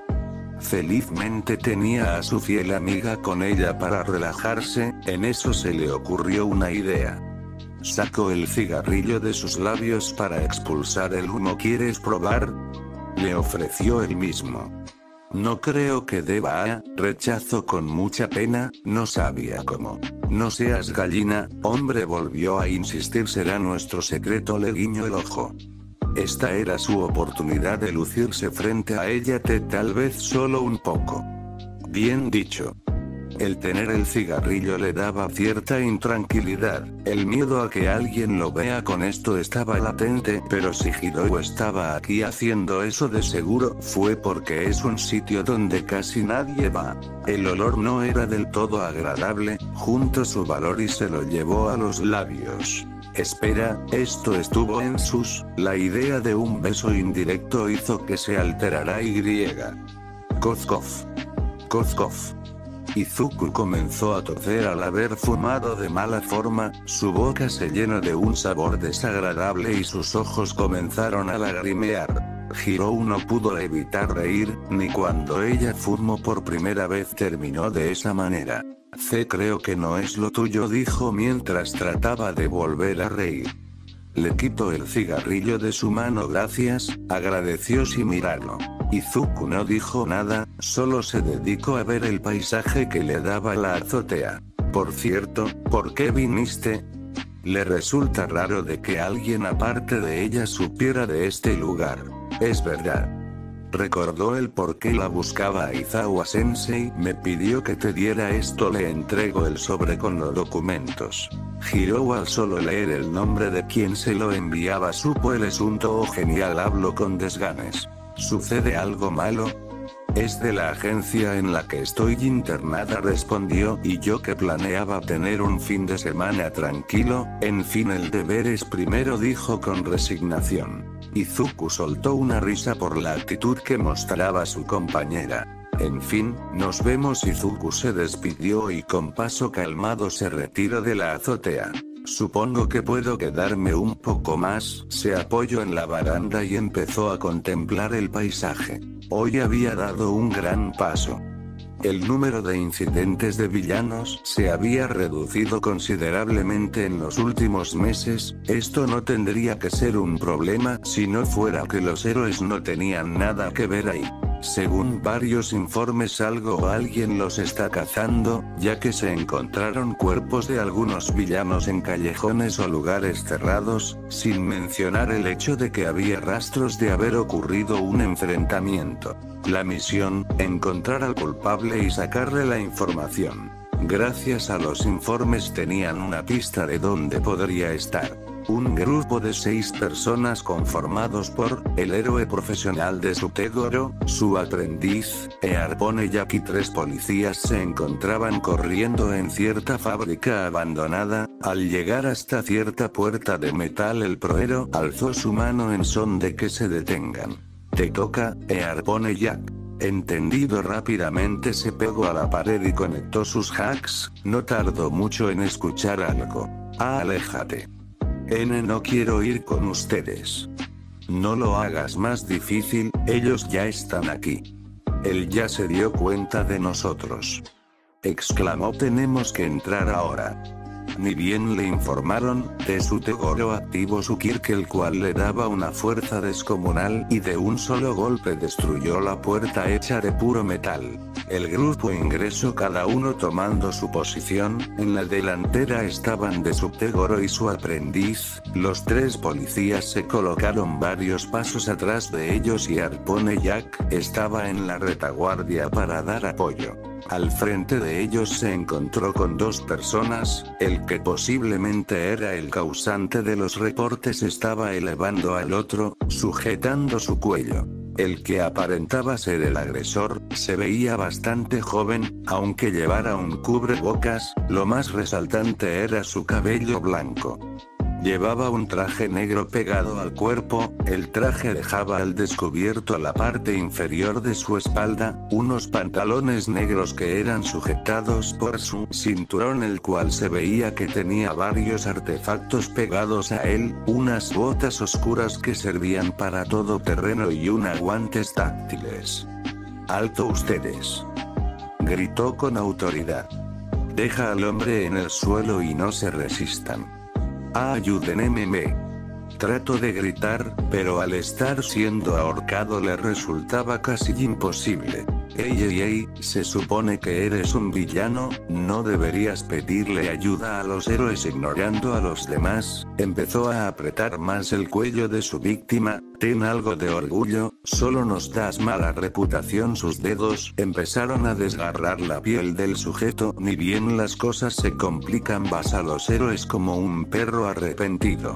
Felizmente tenía a su fiel amiga con ella para relajarse, en eso se le ocurrió una idea. Sacó el cigarrillo de sus labios para expulsar el humo. ¿Quieres probar? Le ofreció él mismo. No creo que deba, rechazó con mucha pena, no sabía cómo. No seas gallina, hombre, volvió a insistir. Será nuestro secreto, le guiñó el ojo. Esta era su oportunidad de lucirse frente a ella, te tal vez solo un poco. Bien dicho. El tener el cigarrillo le daba cierta intranquilidad, el miedo a que alguien lo vea con esto estaba latente, pero si Hirou estaba aquí haciendo eso de seguro fue porque es un sitio donde casi nadie va. El olor no era del todo agradable, juntó su valor y se lo llevó a los labios. Espera, esto estuvo en sus, la idea de un beso indirecto hizo que se alterara Y. Cof cof. Cof cof. Izuku comenzó a toser al haber fumado de mala forma, su boca se llenó de un sabor desagradable y sus ojos comenzaron a lagrimear. Hirou no pudo evitar reír, ni cuando ella fumó por primera vez terminó de esa manera. C creo que no es lo tuyo, dijo mientras trataba de volver a reír. Le quitó el cigarrillo de su mano. Gracias, agradeció sin mirarlo. Izuku no dijo nada, solo se dedicó a ver el paisaje que le daba la azotea. Por cierto, ¿por qué viniste? Le resulta raro de que alguien aparte de ella supiera de este lugar. Es verdad. Recordó el por qué la buscaba Aizawa Sensei, me pidió que te diera esto, le entregó el sobre con los documentos. Hirou al solo leer el nombre de quien se lo enviaba supo el asunto. Oh genial, habló con desganes. ¿Sucede algo malo? Es de la agencia en la que estoy internada, respondió, y yo que planeaba tener un fin de semana tranquilo, en fin el deber es primero, dijo con resignación. Izuku soltó una risa por la actitud que mostraba su compañera. En fin, nos vemos. Izuku se despidió y con paso calmado se retiró de la azotea. Supongo que puedo quedarme un poco más, se apoyó en la baranda y empezó a contemplar el paisaje. Hoy había dado un gran paso. El número de incidentes de villanos se había reducido considerablemente en los últimos meses, esto no tendría que ser un problema si no fuera que los héroes no tenían nada que ver ahí. Según varios informes algo o alguien los está cazando, ya que se encontraron cuerpos de algunos villanos en callejones o lugares cerrados, sin mencionar el hecho de que había rastros de haber ocurrido un enfrentamiento. La misión, encontrar al culpable y sacarle la información. Gracias a los informes tenían una pista de dónde podría estar. Un grupo de seis personas conformados por, el héroe profesional de Sutegoro, su aprendiz, Earpone Jack y tres policías se encontraban corriendo en cierta fábrica abandonada. Al llegar hasta cierta puerta de metal el prohero alzó su mano en son de que se detengan. Te toca, Earpone Jack. Entendido, rápidamente se pegó a la pared y conectó sus hacks, no tardó mucho en escuchar algo. Ah, aléjate. N no quiero ir con ustedes. No lo hagas más difícil, ellos ya están aquí. Él ya se dio cuenta de nosotros. Exclamó, tenemos que entrar ahora. Ni bien le informaron, de Sutegoro activó su Kirk, el cual le daba una fuerza descomunal y de un solo golpe destruyó la puerta hecha de puro metal. El grupo ingresó cada uno tomando su posición, en la delantera estaban de Sutegoro y su aprendiz, los tres policías se colocaron varios pasos atrás de ellos y Earpone Jack estaba en la retaguardia para dar apoyo. Al frente de ellos se encontró con dos personas, el que posiblemente era el causante de los reportes estaba elevando al otro, sujetando su cuello. El que aparentaba ser el agresor, se veía bastante joven, aunque llevara un cubrebocas, lo más resaltante era su cabello blanco. Llevaba un traje negro pegado al cuerpo, el traje dejaba al descubierto la parte inferior de su espalda, unos pantalones negros que eran sujetados por su cinturón, el cual se veía que tenía varios artefactos pegados a él, unas botas oscuras que servían para todo terreno y unos guantes táctiles. ¡Alto ustedes!, gritó con autoridad. Deja al hombre en el suelo y no se resistan. Ah, ayúdenme. Trató de gritar, pero al estar siendo ahorcado le resultaba casi imposible. Ey ey ey, se supone que eres un villano, no deberías pedirle ayuda a los héroes. Ignorando a los demás, empezó a apretar más el cuello de su víctima, Ten algo de orgullo, solo nos das mala reputación. Sus dedos empezaron a desgarrar la piel del sujeto. Ni bien las cosas se complican, vas a los héroes como un perro arrepentido.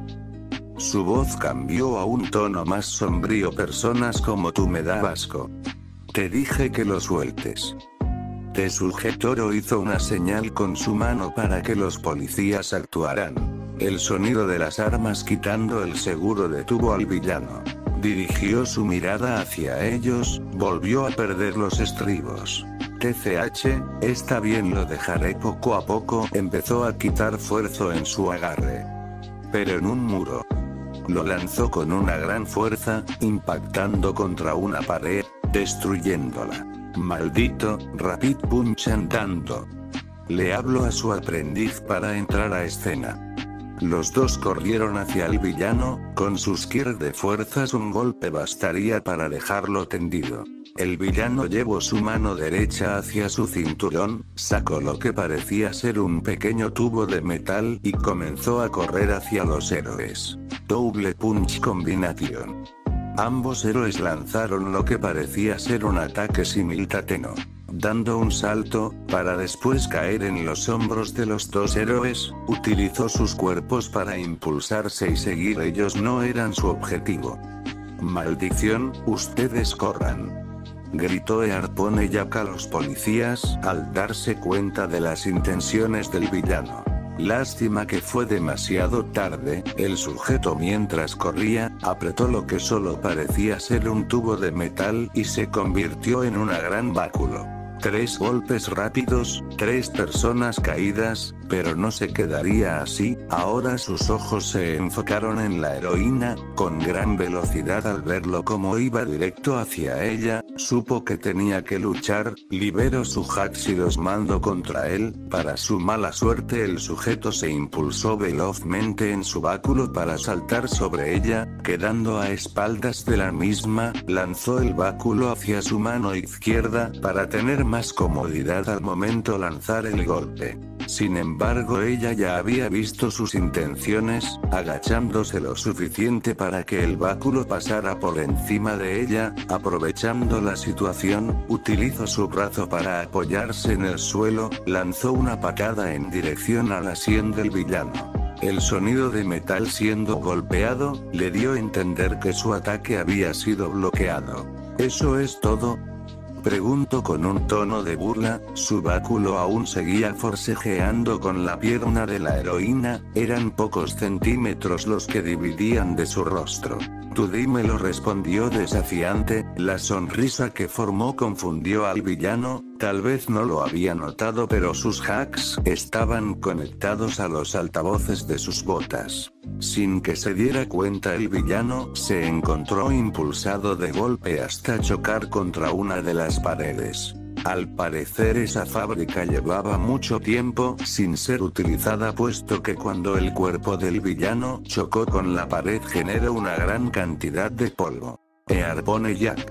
Su voz cambió a un tono más sombrío. Personas como tú me da asco. Te dije que lo sueltes. Te sujetoro hizo una señal con su mano para que los policías actuaran. El sonido de las armas quitando el seguro detuvo al villano. Dirigió su mirada hacia ellos, volvió a perder los estribos. T C H, está bien, lo dejaré poco a poco. Empezó a quitar fuerza en su agarre. Pero en un muro. Lo lanzó con una gran fuerza, impactando contra una pared, destruyéndola. Maldito, Rapid Punch andando. Le habló a su aprendiz para entrar a escena. Los dos corrieron hacia el villano, con sus kir de fuerzas un golpe bastaría para dejarlo tendido. El villano llevó su mano derecha hacia su cinturón, sacó lo que parecía ser un pequeño tubo de metal y comenzó a correr hacia los héroes. Double Punch Combination. Ambos héroes lanzaron lo que parecía ser un ataque simultáneo, dando un salto, para después caer en los hombros de los dos héroes. Utilizó sus cuerpos para impulsarse y seguir. Ellos no eran su objetivo. Maldición, ustedes corran. Gritó Earpone Jack a los policías al darse cuenta de las intenciones del villano. Lástima que fue demasiado tarde. El sujeto, mientras corría, apretó lo que solo parecía ser un tubo de metal y se convirtió en una gran báculo. Tres golpes rápidos, tres personas caídas, pero no se quedaría así. Ahora sus ojos se enfocaron en la heroína, con gran velocidad. Al verlo como iba directo hacia ella, supo que tenía que luchar, liberó su hacks y los mandó contra él. Para su mala suerte, el sujeto se impulsó velozmente en su báculo para saltar sobre ella, quedando a espaldas de la misma. Lanzó el báculo hacia su mano izquierda, para tener más comodidad al momento lanzar el golpe. Sin embargo, ella ya había visto sus intenciones, agachándose lo suficiente para que el báculo pasara por encima de ella. Aprovechando la situación, utilizó su brazo para apoyarse en el suelo, lanzó una patada en dirección a la sien del villano. El sonido de metal siendo golpeado, le dio a entender que su ataque había sido bloqueado. ¿Eso es todo?, preguntó con un tono de burla. Su báculo aún seguía forcejeando con la pierna de la heroína. Eran pocos centímetros los que dividían de su rostro. Tú dímelo, respondió desafiante. La sonrisa que formó confundió al villano. Tal vez no lo había notado, pero sus hacks estaban conectados a los altavoces de sus botas. Sin que se diera cuenta, el villano se encontró impulsado de golpe hasta chocar contra una de las paredes. Al parecer esa fábrica llevaba mucho tiempo sin ser utilizada, puesto que cuando el cuerpo del villano chocó con la pared generó una gran cantidad de polvo. Earpone Jack,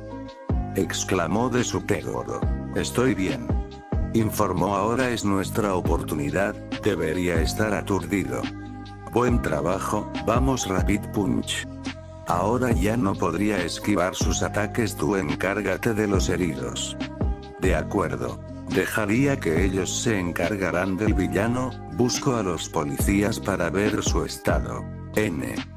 exclamó de su pegoro. Estoy bien, informó. Ahora es nuestra oportunidad. Debería estar aturdido. Buen trabajo, vamos Rapid Punch. Ahora ya no podría esquivar sus ataques. Tú encárgate de los heridos. De acuerdo. Dejaría que ellos se encargarán del villano. Busco a los policías para ver su estado. N.